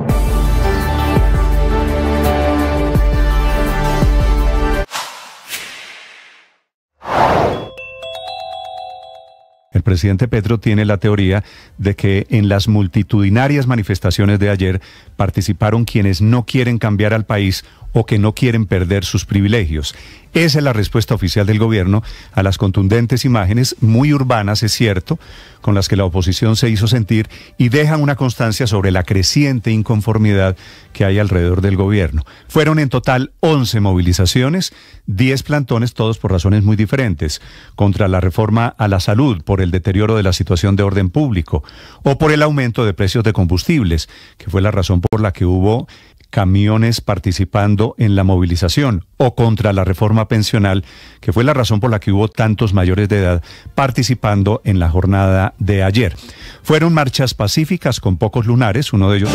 El presidente Petro tiene la teoría de que en las multitudinarias manifestaciones de ayer participaron quienes no quieren cambiar al país o que no quieren perder sus privilegios. Esa es la respuesta oficial del gobierno a las contundentes imágenes, muy urbanas, es cierto, con las que la oposición se hizo sentir y dejan una constancia sobre la creciente inconformidad que hay alrededor del gobierno. Fueron en total 11 movilizaciones, 10 plantones, todos por razones muy diferentes, contra la reforma a la salud, por el deterioro de la situación de orden público o por el aumento de precios de combustibles, que fue la razón por la que hubo camiones participando en la movilización, o contra la reforma pensional, que fue la razón por la que hubo tantos mayores de edad participando en la jornada de ayer. Fueron marchas pacíficas con pocos lunares, uno de ellos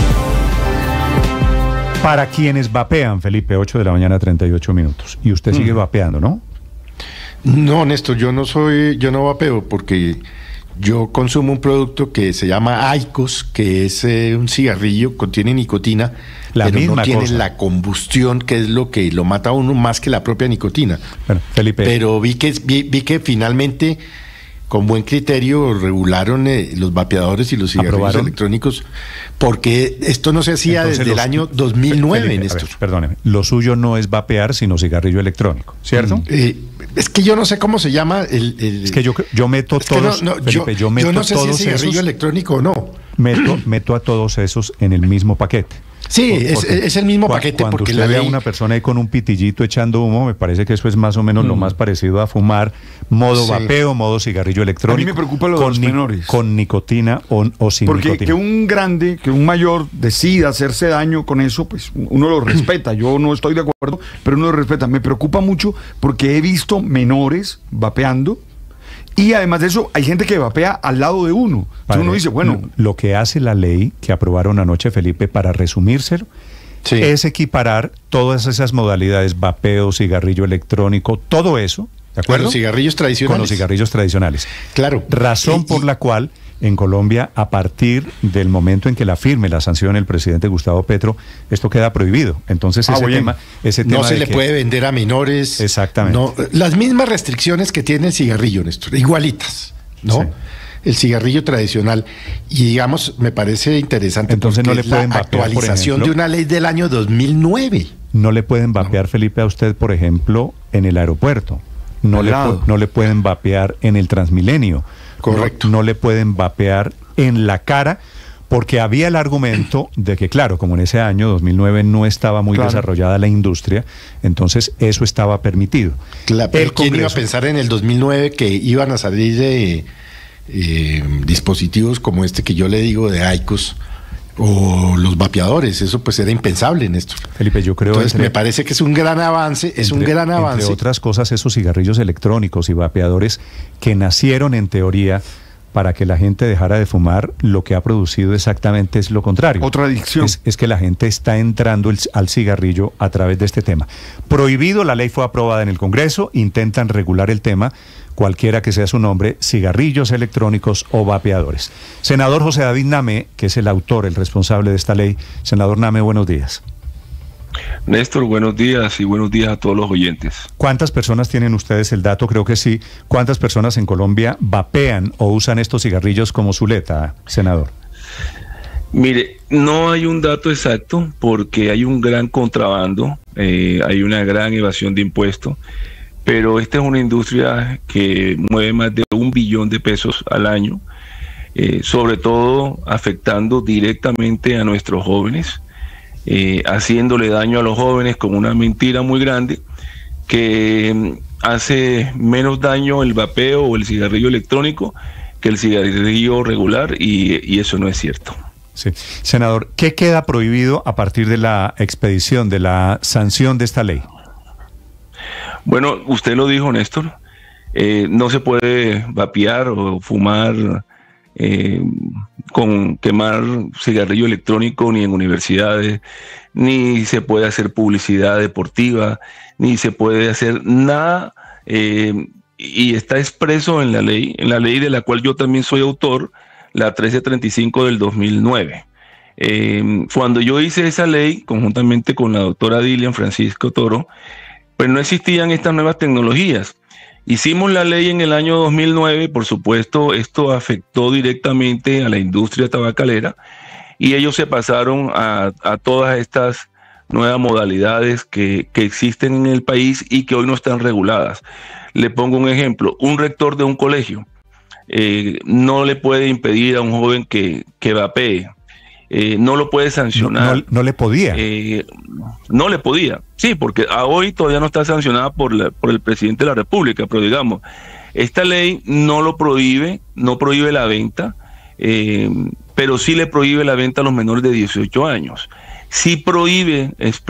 para quienes vapean, Felipe, 8 de la mañana, 38 minutos. Y usted sigue vapeando, ¿no? No, Néstor, yo no vapeo porque yo consumo un producto que se llama Aicos, que es un cigarrillo, contiene nicotina, pero no tiene la combustión, que es lo que lo mata a uno más que la propia nicotina. Bueno, Felipe. Pero vi que finalmente, con buen criterio, regularon los vapeadores y los cigarrillos electrónicos, porque esto no se hacía entonces, desde el año 2009, Felipe, Néstor. Perdóneme, lo suyo no es vapear, sino cigarrillo electrónico, ¿cierto? Es que yo no sé cómo se llama Es que yo meto todos, Felipe, yo meto yo no sé todos si es cigarrillo electrónico o no. Meto a todos esos en el mismo paquete. Sí, es el mismo paquete. Cuando porque usted ve a una persona ahí con un pitillito echando humo, me parece que eso es más o menos lo más parecido a fumar, modo vapeo, modo cigarrillo electrónico. A mí me preocupa lo de los menores. Con nicotina o sin porque nicotina. Porque que un mayor decida hacerse daño con eso, pues uno lo respeta. Yo no estoy de acuerdo, pero uno lo respeta. Me preocupa mucho porque he visto menores vapeando. Y además de eso, hay gente que vapea al lado de uno. Entonces uno dice, bueno... Lo que hace la ley que aprobaron anoche, Felipe, para resumírselo, es equiparar todas esas modalidades, vapeo, cigarrillo electrónico, todo eso, ¿de acuerdo? Con los cigarrillos tradicionales. Con los cigarrillos tradicionales. Claro. Razón por la cual en Colombia, a partir del momento en que la firme la sanción el presidente Gustavo Petro, esto queda prohibido. Entonces ese tema no se le puede vender a menores. Exactamente. No, las mismas restricciones que tiene el cigarrillo, Néstor, igualitas, ¿no? Sí. El cigarrillo tradicional. Y digamos, me parece interesante. Entonces no le pueden la vapear, actualización de una ley del año 2009. No le pueden vapear, Felipe, a usted, por ejemplo, en el aeropuerto. No le pueden vapear en el Transmilenio. Correcto. No le pueden vapear en la cara Porque había el argumento de que, claro, como en ese año, 2009, no estaba muy desarrollada la industria, entonces eso estaba permitido. Claro, pero ¿quién iba a pensar en el 2009 que iban a salir de dispositivos como este que yo le digo de IQOS o los vapeadores? Eso pues era impensable en esto. Felipe, yo creo... Entonces me parece que es un gran avance, Entre otras cosas, esos cigarrillos electrónicos y vapeadores que nacieron en teoría para que la gente dejara de fumar, lo que ha producido exactamente es lo contrario. Otra adicción. Es que la gente está entrando al cigarrillo a través de este tema. Prohibido, la ley fue aprobada en el Congreso, intentan regular el tema, cualquiera que sea su nombre, cigarrillos electrónicos o vapeadores. Senador José David Name, que es el autor, el responsable de esta ley. Senador Name, buenos días. Néstor, buenos días y buenos días a todos los oyentes. ¿Cuántas personas tienen ustedes el dato? Creo que sí. ¿Cuántas personas en Colombia vapean o usan estos cigarrillos como zuleta, senador? Mire, no hay un dato exacto porque hay un gran contrabando, hay una gran evasión de impuestos, pero esta es una industria que mueve más de $1 billón al año, sobre todo afectando directamente a nuestros jóvenes. Haciéndole daño a los jóvenes con una mentira muy grande que hace menos daño el vapeo o el cigarrillo electrónico que el cigarrillo regular y eso no es cierto. Sí. Senador, ¿qué queda prohibido a partir de la expedición, de la sanción de esta ley? Bueno, usted lo dijo, Néstor, no se puede vapear o fumar con quemar cigarrillo electrónico ni en universidades, ni se puede hacer publicidad deportiva, ni se puede hacer nada, y está expreso en la ley de la cual yo también soy autor, la 1335 del 2009. Cuando yo hice esa ley, conjuntamente con la doctora Dilian Francisco Toro, pues no existían estas nuevas tecnologías. Hicimos la ley en el año 2009, por supuesto, esto afectó directamente a la industria tabacalera y ellos se pasaron a todas estas nuevas modalidades que existen en el país y que hoy no están reguladas. Le pongo un ejemplo, un rector de un colegio no le puede impedir a un joven que vapee, no lo puede sancionar. No le podía. No le podía, sí, porque a hoy todavía no está sancionada por el presidente de la República, pero digamos, esta ley no lo prohíbe, no prohíbe la venta, pero sí le prohíbe la venta a los menores de 18 años. Sí prohíbe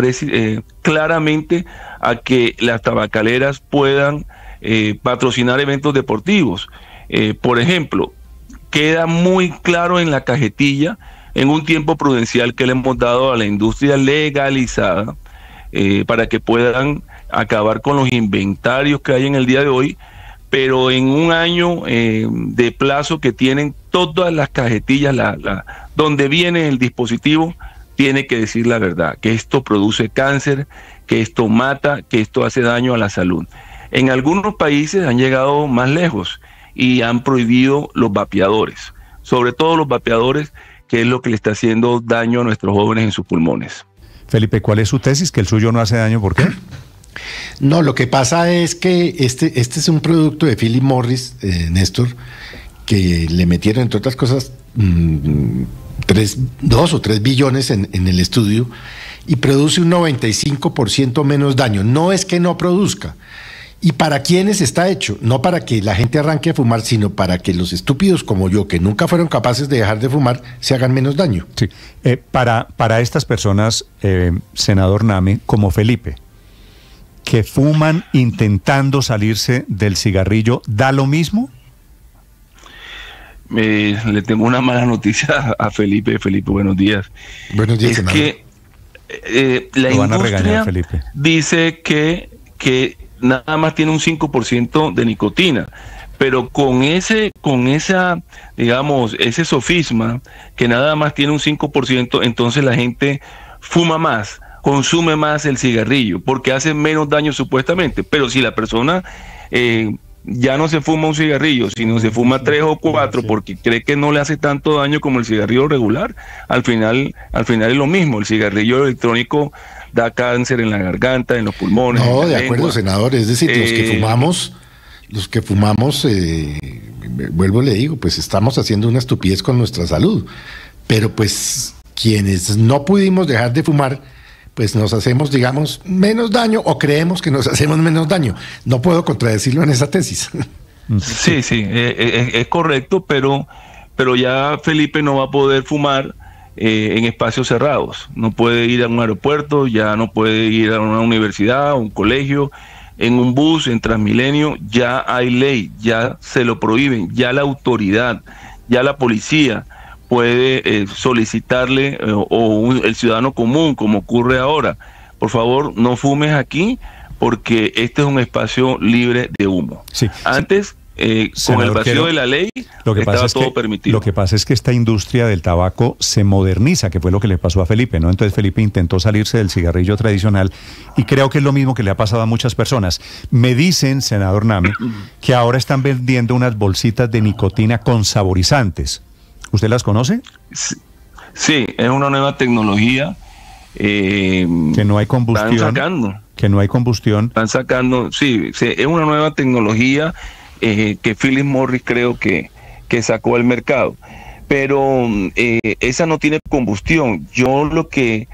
claramente a que las tabacaleras puedan patrocinar eventos deportivos. Por ejemplo, queda muy claro en la cajetilla, en un tiempo prudencial que le hemos dado a la industria legalizada para que puedan acabar con los inventarios que hay en el día de hoy, pero en un año de plazo que tienen todas las cajetillas, donde viene el dispositivo, tiene que decir la verdad, que esto produce cáncer, que esto mata, que esto hace daño a la salud. En algunos países han llegado más lejos y han prohibido los vapeadores, sobre todo los vapeadores, que es lo que le está haciendo daño a nuestros jóvenes en sus pulmones. Felipe, ¿cuál es su tesis? ¿Que el suyo no hace daño? ¿Por qué? No, lo que pasa es que este es un producto de Philip Morris, Néstor, que le metieron, entre otras cosas, 2 o 3 billones en el estudio y produce un 95% menos daño. No es que no produzca. ¿Y para quiénes está hecho? No para que la gente arranque a fumar, sino para que los estúpidos como yo, que nunca fueron capaces de dejar de fumar, se hagan menos daño. Sí. Para estas personas, senador Name, como Felipe, que fuman intentando salirse del cigarrillo, ¿da lo mismo? Le tengo una mala noticia a Felipe. Felipe, buenos días. Buenos días, es senador. Que la Lo van a regañar, industria Felipe. dice que nada más tiene un 5% de nicotina, pero con esa, digamos, ese sofisma que nada más tiene un 5%, entonces la gente fuma más, consume más el cigarrillo, porque hace menos daño supuestamente. Pero si la persona ya no se fuma un cigarrillo, sino se fuma 3 o 4 porque cree que no le hace tanto daño como el cigarrillo regular, al final es lo mismo. El cigarrillo electrónico da cáncer en la garganta, en los pulmones. No, de acuerdo, senador. Es decir, los que fumamos, vuelvo y le digo, pues estamos haciendo una estupidez con nuestra salud. pero pues quienes no pudimos dejar de fumar, pues nos hacemos, digamos, menos daño o creemos que nos hacemos menos daño. No puedo contradecirlo en esa tesis. Sí, es correcto, pero ya Felipe no va a poder fumar en espacios cerrados. No puede ir a un aeropuerto, ya no puede ir a una universidad, a un colegio, en un bus, en Transmilenio. Ya hay ley, ya se lo prohíben, ya la autoridad, ya la policía puede solicitarle, el ciudadano común, como ocurre ahora: por favor, no fumes aquí, porque este es un espacio libre de humo. Sí. Antes, con el vacío de la ley, estaba todo permitido. Lo que pasa es que esta industria del tabaco se moderniza, que fue lo que le pasó a Felipe, ¿no? Entonces Felipe intentó salirse del cigarrillo tradicional, y creo que es lo mismo que le ha pasado a muchas personas. Me dicen, senador Name, que ahora están vendiendo unas bolsitas de nicotina con saborizantes. ¿Usted las conoce? Sí, es una nueva tecnología. Que no hay combustión. Están sacando. Que no hay combustión. Están sacando, sí, es una nueva tecnología que Philip Morris creo que sacó al mercado. Pero esa no tiene combustión. Yo lo que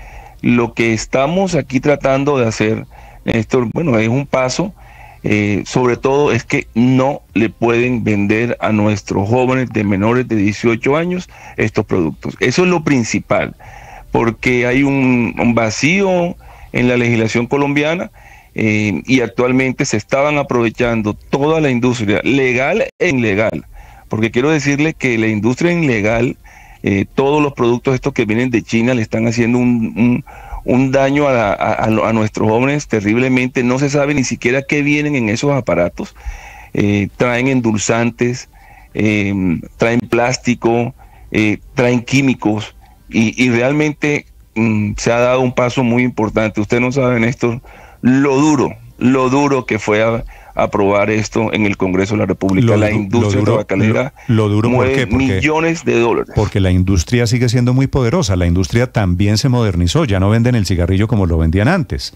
estamos aquí tratando de hacer, esto, bueno, es un paso. Sobre todo es que no le pueden vender a nuestros jóvenes de menores de 18 años estos productos. Eso es lo principal, porque hay un vacío en la legislación colombiana, y actualmente se estaban aprovechando toda la industria, legal e ilegal, porque quiero decirle que la industria ilegal, todos los productos estos que vienen de China le están haciendo un daño a nuestros jóvenes terriblemente. No se sabe ni siquiera qué vienen en esos aparatos. Traen endulzantes, traen plástico, traen químicos, y realmente se ha dado un paso muy importante. Usted no sabe, Néstor, lo duro que fue aprobar esto en el Congreso de la República. La industria tabacalera mueve millones de dólares. Porque la industria sigue siendo muy poderosa. La industria también se modernizó. Ya no venden el cigarrillo como lo vendían antes.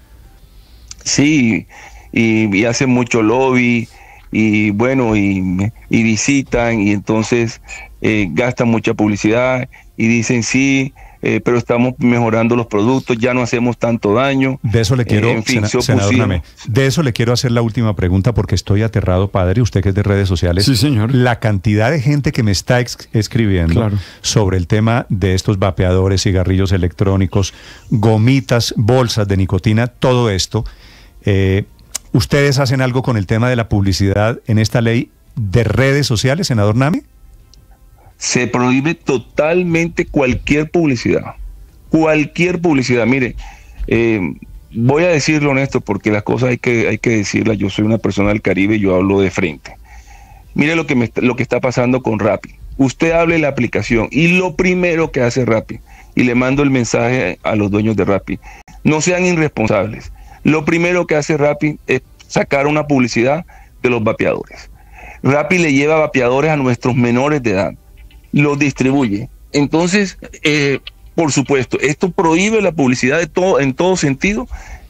Sí, y hacen mucho lobby, y bueno, y visitan, y entonces gastan mucha publicidad, y dicen sí, pero estamos mejorando los productos, ya no hacemos tanto daño. De eso le quiero, senador Name, de eso le quiero hacer la última pregunta, porque estoy aterrado, padre, usted que es de redes sociales. Sí, señor. La cantidad de gente que me está escribiendo sobre el tema de estos vapeadores, cigarrillos electrónicos, gomitas, bolsas de nicotina, todo esto. ¿Ustedes hacen algo con el tema de la publicidad en esta ley de redes sociales, senador Name? Se prohíbe totalmente cualquier publicidad. Cualquier publicidad. Mire, voy a decirlo honesto, porque las cosas hay que decirlas. Yo soy una persona del Caribe y yo hablo de frente. Mire lo que está pasando con Rappi. Usted hable la aplicación y lo primero que hace Rappi, y le mando el mensaje a los dueños de Rappi: no sean irresponsables. Lo primero que hace Rappi es sacar una publicidad de los vapeadores. Rappi le lleva vapeadores a nuestros menores de edad, los distribuye. Entonces, por supuesto, esto prohíbe la publicidad en todo sentido,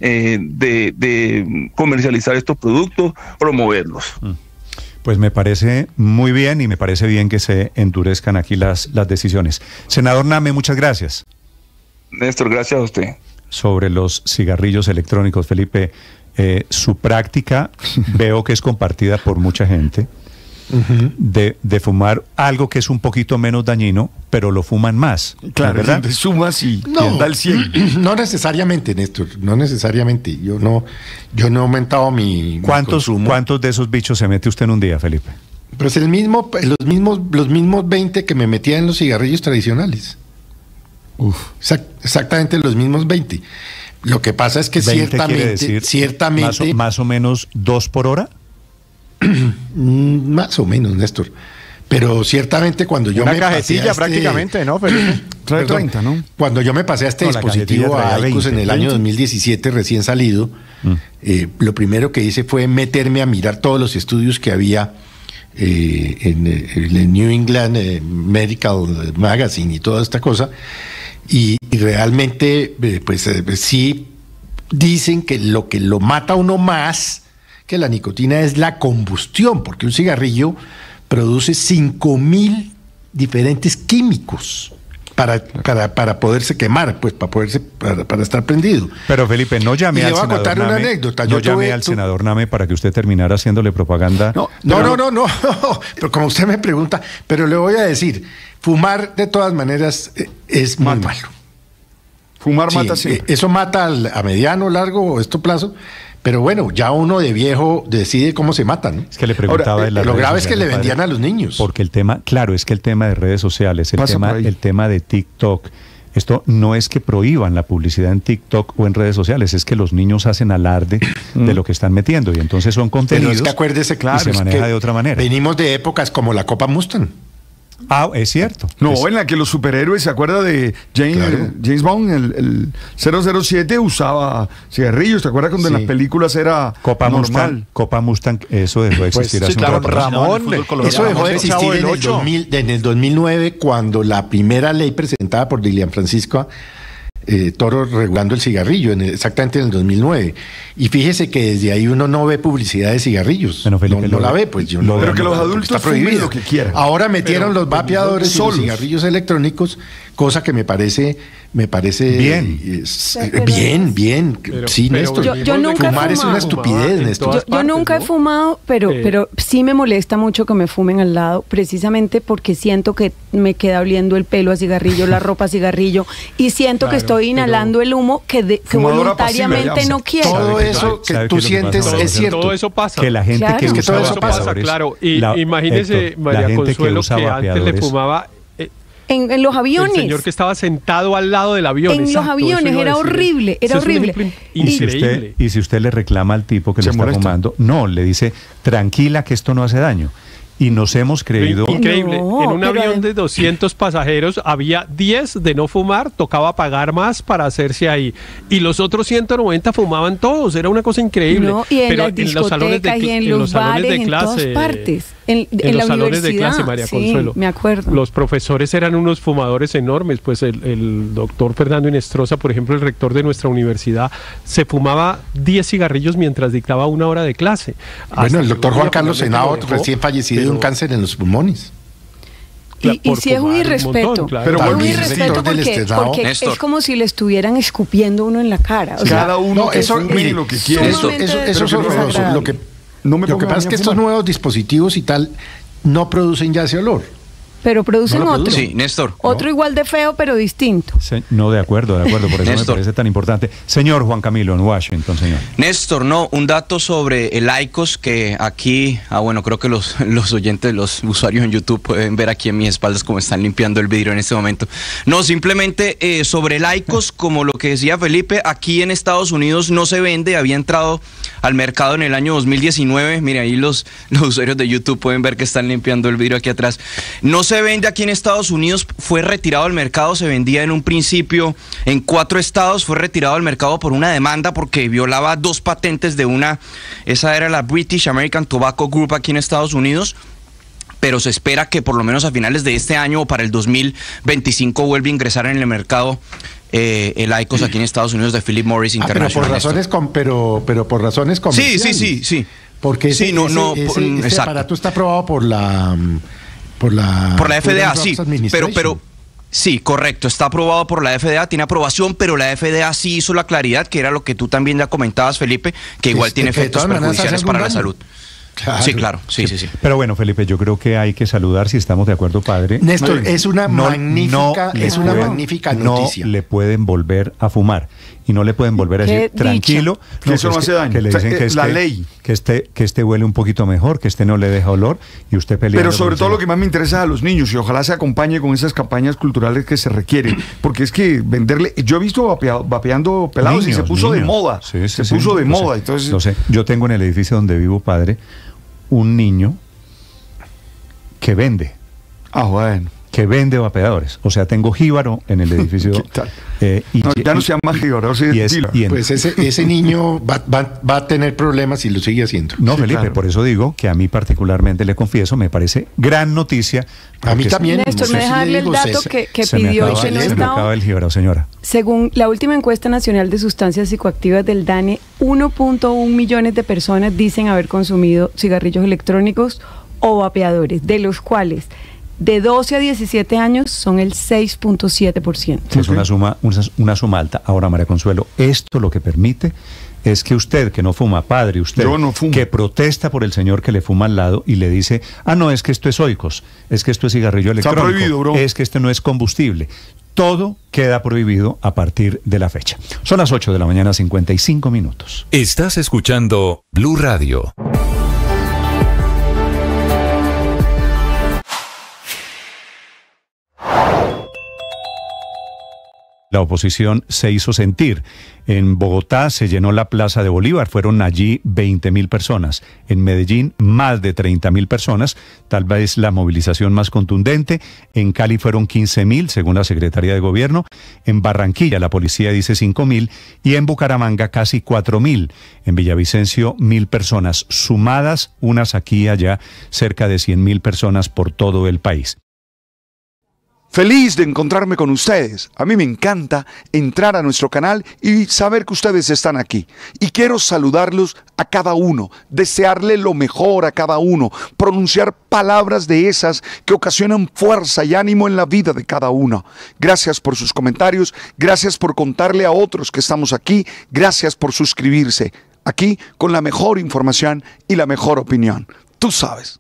de comercializar estos productos, promoverlos. Pues me parece muy bien, y me parece bien que se endurezcan aquí las decisiones. Senador Name, muchas gracias. Néstor, gracias a usted. Sobre los cigarrillos electrónicos, Felipe, su práctica veo que es compartida por mucha gente. De fumar algo que es un poquito menos dañino, pero lo fuman más. Claro, ¿verdad? Sumas y da el 100. No necesariamente, Néstor, no necesariamente. Yo no he aumentado mi consumo. ¿Cuántos de esos bichos se mete usted en un día, Felipe? Pero es los mismos 20 que me metía en los cigarrillos tradicionales. Exactamente los mismos 20. Lo que pasa es que ciertamente más o menos 2 por hora. Más o menos, Néstor. Pero ciertamente cuando yo me cajetilla prácticamente, ¿no? Felipe? Trae 30, ¿no? Cuando yo me pasé a este dispositivo a IQOS en el año 2017, recién salido, lo primero que hice fue meterme a mirar todos los estudios que había en el New England Medical Magazine y toda esta cosa, y realmente sí dicen que lo mata a uno más que la nicotina es la combustión, porque un cigarrillo produce 5.000 diferentes químicos para poderse quemar, pues para estar prendido. Pero Felipe, no llame al senador contar Name, una anécdota. No llame al senador Name para que usted terminara haciéndole propaganda. No, pero como usted me pregunta, pero le voy a decir, fumar de todas maneras es muy malo. Fumar mata siempre. Eso mata a mediano, largo o esto plazo. Pero bueno, ya uno de viejo decide cómo se mata, ¿no? Es que le preguntaba de las lo redes grave es que le sociales, vendían a los niños. Porque el tema, claro, es que el tema de redes sociales, el tema de TikTok, esto no es que prohíban la publicidad en TikTok o en redes sociales, es que los niños hacen alarde de lo que están metiendo y entonces son contenidos. Pero es que acuérdese, claro, y se maneja de otra manera. Venimos de épocas como la Copa Mustang. Ah, es cierto. No, en la que los superhéroes, ¿se acuerda de James Bond? El 007 usaba cigarrillos, ¿te acuerdas cuando en las películas era Copa normal? Copa Mustang, eso dejó de existir hace un rato. Ramón, eso dejó de existir en el 2009 cuando la primera ley presentada por Dilian Francisco Toro regulando el cigarrillo, exactamente en el 2009. Y fíjese que desde ahí uno no ve publicidad de cigarrillos. Bueno, Felipe, no la ve, pues yo no. Pero que los adultos está prohibido. Lo que quieran. Ahora metieron los vapeadores y los cigarrillos electrónicos, cosa que me parece bien. Sí, Néstor. Yo nunca fumar es una estupidez, Néstor. Yo nunca he fumado, pero sí me molesta mucho que me fumen al lado, precisamente porque siento que me queda oliendo el pelo a cigarrillo, la ropa a cigarrillo, y siento que estoy inhalando el humo que voluntariamente no quiero. Todo eso que tú sientes es cierto. Todo eso pasa. Que la gente que usa todo eso pasa, claro. Y imagínese, María Consuelo, que antes le fumaba... En los aviones. El señor que estaba sentado al lado del avión. En los aviones, era horrible, era horrible. Y si usted le reclama al tipo que le está fumando, no, le dice, tranquila que esto no hace daño. Y nos hemos creído... Increíble, en un avión de 200 pasajeros había 10 de no fumar, tocaba pagar más para hacerse ahí. Y los otros 190 fumaban todos, era una cosa increíble. No, y en las discotecas y en los bares, en todas partes. En los la salones de clase, María Consuelo. Me acuerdo. Los profesores eran unos fumadores enormes, pues el doctor Fernando Inestrosa, por ejemplo, el rector de nuestra universidad, se fumaba 10 cigarrillos mientras dictaba una hora de clase. Bueno, el doctor Juan Carlos Senado, recién fallecido de un cáncer en los pulmones. Y si es un irrespeto, pero es un irrespeto porque es como si le estuvieran escupiendo uno en la cara. O sea, cada uno eso mire lo que quiere. Eso es horroroso. Lo que pasa es que estos nuevos dispositivos y tal no producen ya ese olor. Pero producen otro. Sí, Néstor. Otro igual de feo, pero distinto. No, de acuerdo, por eso me parece tan importante. Señor Juan Camilo, en Washington, señor. Néstor, un dato sobre el IQOS que aquí, creo que los oyentes, los usuarios en YouTube pueden ver aquí en mis espaldas cómo están limpiando el vidrio en este momento. No, simplemente sobre el IQOS, como lo que decía Felipe, aquí en Estados Unidos no se vende, había entrado al mercado en el año 2019. Mire, ahí los usuarios de YouTube pueden ver que están limpiando el vidrio aquí atrás. No se vende aquí en Estados Unidos, fue retirado del mercado, se vendía en un principio en 4 estados, fue retirado del mercado por una demanda porque violaba 2 patentes de esa era la British American Tobacco Group aquí en Estados Unidos. Pero se espera que por lo menos a finales de este año o para el 2025 vuelva a ingresar en el mercado el IQOS aquí en Estados Unidos de Philip Morris International. Pero por razones comerciales. Sí. Porque ese aparato está aprobado por la FDA, sí, pero sí, correcto, está aprobado por la FDA, tiene aprobación, pero la FDA sí hizo la claridad, que era lo que tú también ya comentabas, Felipe, que igual tiene efectos perjudiciales para la salud. Claro. Sí, claro, sí. Pero bueno, Felipe, yo creo que hay que saludar, si estamos de acuerdo, padre. Néstor, es una magnífica noticia. No le pueden volver a fumar y no le pueden volver a decir tranquilo, que eso no hace daño. Que le dicen que la ley, que este huele un poquito mejor, que este no le deja olor y usted pelea. Pero sobre todo lo que más me interesa es a los niños y ojalá se acompañe con esas campañas culturales que se requieren, porque es que venderle, yo he visto vapeando pelados y se puso de moda, se puso de moda. Entonces, lo sé. Yo tengo en el edificio donde vivo, padre, un niño que vende. Que vende vapeadores. O sea, tengo jíbaro en el edificio. ¿Qué tal? Ya no se llama jíbaro, pues ese niño va a tener problemas si lo sigue haciendo. No, Felipe, claro. Por eso digo que a mí particularmente, le confieso, me parece gran noticia. A mí también. Néstor, me deja darle el dato que pidió y que no estaba. El jíbaro, señora. Según la última encuesta nacional de sustancias psicoactivas del DANE, 1.1 millones de personas dicen haber consumido cigarrillos electrónicos o vapeadores, de los cuales De 12 a 17 años son el 6.7%. Es una suma alta. Ahora, María Consuelo, esto lo que permite es que usted, que no fuma, padre, usted, que protesta por el señor que le fuma al lado y le dice, no, es que esto es Oikos, es que esto es cigarrillo electrónico, está prohibido, bro. Es que esto no es combustible. Todo queda prohibido a partir de la fecha. Son las 8 de la mañana, 55 minutos. Estás escuchando Blue Radio. La oposición se hizo sentir. En Bogotá se llenó la Plaza de Bolívar, fueron allí 20.000 personas. En Medellín, más de 30.000 personas, tal vez la movilización más contundente. En Cali fueron 15.000, según la Secretaría de Gobierno. En Barranquilla, la policía dice 5.000. Y en Bucaramanga, casi 4.000. En Villavicencio, 1.000 personas, sumadas unas aquí y allá, cerca de 100.000 personas por todo el país. Feliz de encontrarme con ustedes. A mí me encanta entrar a nuestro canal y saber que ustedes están aquí. Y quiero saludarlos a cada uno, desearle lo mejor a cada uno, pronunciar palabras de esas que ocasionan fuerza y ánimo en la vida de cada uno. Gracias por sus comentarios, gracias por contarle a otros que estamos aquí, gracias por suscribirse. Aquí con la mejor información y la mejor opinión. Tú sabes.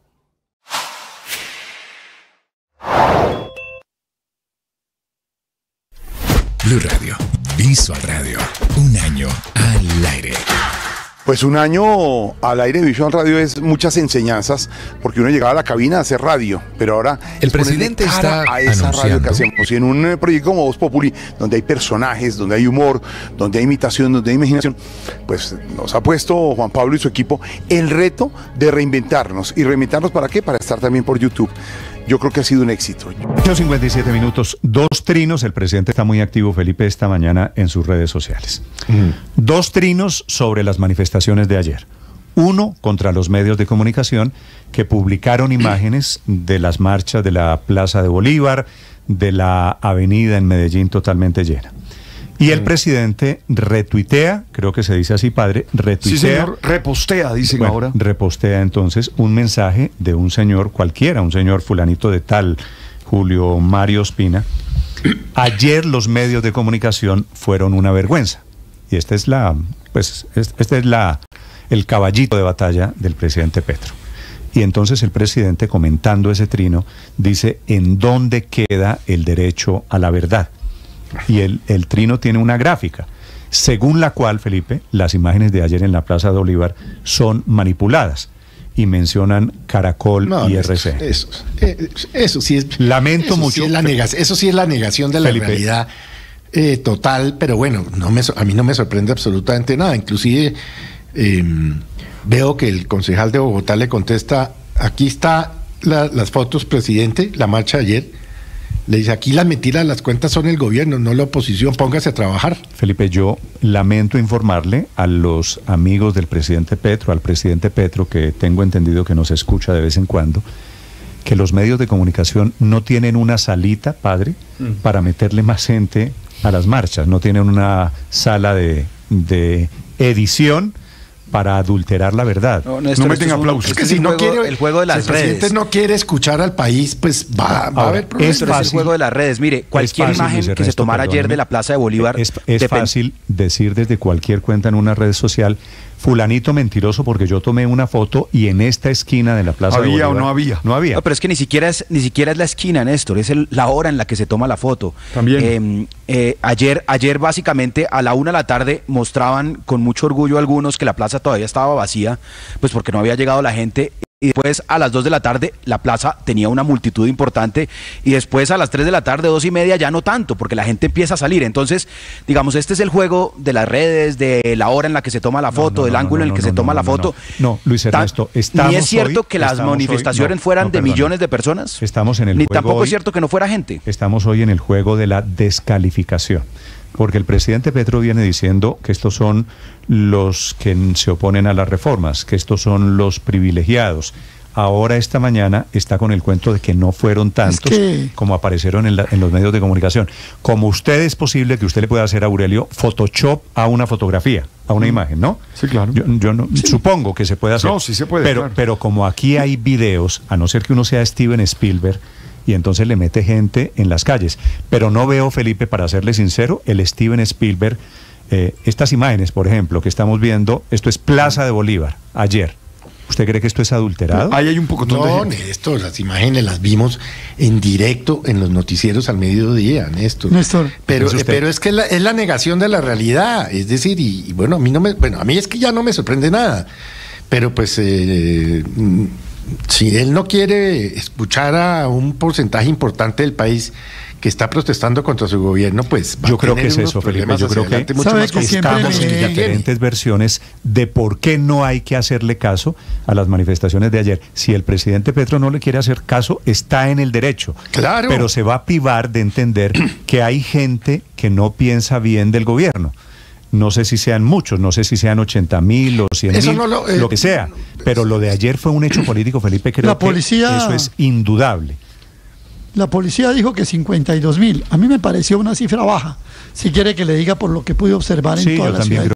Blue Radio, Visual Radio, un año al aire. Pues un año al aire de Visual Radio es muchas enseñanzas, porque uno llegaba a la cabina a hacer radio, pero ahora el presidente está a esa anunciando radio que hacemos. Y en un proyecto como Voz Populi, donde hay personajes, donde hay humor, donde hay imitación, donde hay imaginación, pues nos ha puesto Juan Pablo y su equipo el reto de reinventarnos. ¿Y reinventarnos para qué? Para estar también por YouTube. Yo creo que ha sido un éxito. 57 minutos, 2 trinos. El presidente está muy activo, Felipe, esta mañana en sus redes sociales. 2 trinos sobre las manifestaciones de ayer. Uno contra los medios de comunicación que publicaron imágenes de las marchas de la Plaza de Bolívar, de la avenida en Medellín totalmente llena. Y el presidente retuitea, creo que se dice así, padre, retuitea. Sí, señor, repostea, dicen ahora. Repostea entonces un mensaje de un señor cualquiera, un señor fulanito de tal, Julio Mario Ospina. Ayer los medios de comunicación fueron una vergüenza. Y este es el caballito de batalla del presidente Petro. Y entonces el presidente, comentando ese trino, dice, ¿en dónde queda el derecho a la verdad? Y el trino tiene una gráfica, según la cual, Felipe, las imágenes de ayer en la Plaza de Bolívar son manipuladas y mencionan Caracol y RCN. Eso sí es. Lamento mucho. Eso sí es la negación de la Felipe, realidad total, pero bueno, a mí no me sorprende absolutamente nada. Inclusive veo que el concejal de Bogotá le contesta, aquí está las fotos, presidente, la marcha de ayer. Le dice, aquí las mentiras, las cuentas son el gobierno, no la oposición, póngase a trabajar. Felipe, yo lamento informarle a los amigos del presidente Petro, al presidente Petro, que tengo entendido que nos escucha de vez en cuando, que los medios de comunicación no tienen una salita, padre, para meterle más gente a las marchas, no tienen una sala de edición para adulterar la verdad. No meten aplausos. Es que si no quiere, el juego de las redes. Si el presidente no quiere escuchar al país, pues va a haber problemas. Es el juego de las redes. Mire, cualquier imagen que se tomara ayer de la Plaza de Bolívar. Es fácil decir desde cualquier cuenta en una red social, fulanito mentiroso porque yo tomé una foto y en esta esquina de la Plaza de Bolívar. ¿Había o no había? No había. No, pero es que ni siquiera es la esquina, Néstor, es la hora en la que se toma la foto. También. Ayer básicamente a la 1 de la tarde mostraban con mucho orgullo algunos que la plaza todavía estaba vacía, pues porque no había llegado la gente. Y después a las 2 de la tarde la plaza tenía una multitud importante y después a las 3 de la tarde, 2:30 ya no tanto, porque la gente empieza a salir. Entonces, digamos, este es el juego de las redes, de la hora en la que se toma la foto, del ángulo en el que se toma la foto. No, Luis Ernesto, ni es cierto que las manifestaciones fueran de millones de personas. Estamos en el ni juego tampoco hoy, es cierto que no fuera gente. Estamos hoy en el juego de la descalificación. Porque el presidente Petro viene diciendo que estos son los que se oponen a las reformas, que estos son los privilegiados. Ahora esta mañana está con el cuento de que no fueron tantos como aparecieron en los medios de comunicación. Como es posible que usted le pueda hacer a Aurelio Photoshop a una fotografía, a una imagen, ¿no? Sí, claro. Yo no, supongo que se puede hacer. No, sí se puede. Pero como aquí hay videos, a no ser que uno sea Steven Spielberg, y entonces le mete gente en las calles. Pero no veo, Felipe, para serle sincero, el Steven Spielberg, estas imágenes, por ejemplo, que estamos viendo, esto es Plaza de Bolívar, ayer. ¿Usted cree que esto es adulterado? Ahí hay un poco de Néstor, las imágenes las vimos en directo en los noticieros al mediodía, Néstor. Pero es que es la negación de la realidad, es decir, y bueno, a mí es que ya no me sorprende nada. Pero pues si él no quiere escuchar a un porcentaje importante del país que está protestando contra su gobierno, pues yo creo que es eso, Felipe. Yo creo que estamos en diferentes versiones de por qué no hay que hacerle caso a las manifestaciones de ayer. Si el presidente Petro no le quiere hacer caso, está en el derecho. Claro. Pero se va a privar de entender que hay gente que no piensa bien del gobierno. No sé si sean muchos, no sé si sean 80.000 o 100.000, lo que sea. Pero lo de ayer fue un hecho político, Felipe, creo que eso es indudable. La policía dijo que 52.000. A mí me pareció una cifra baja. Si quiere que le diga por lo que pude observar en toda la ciudad.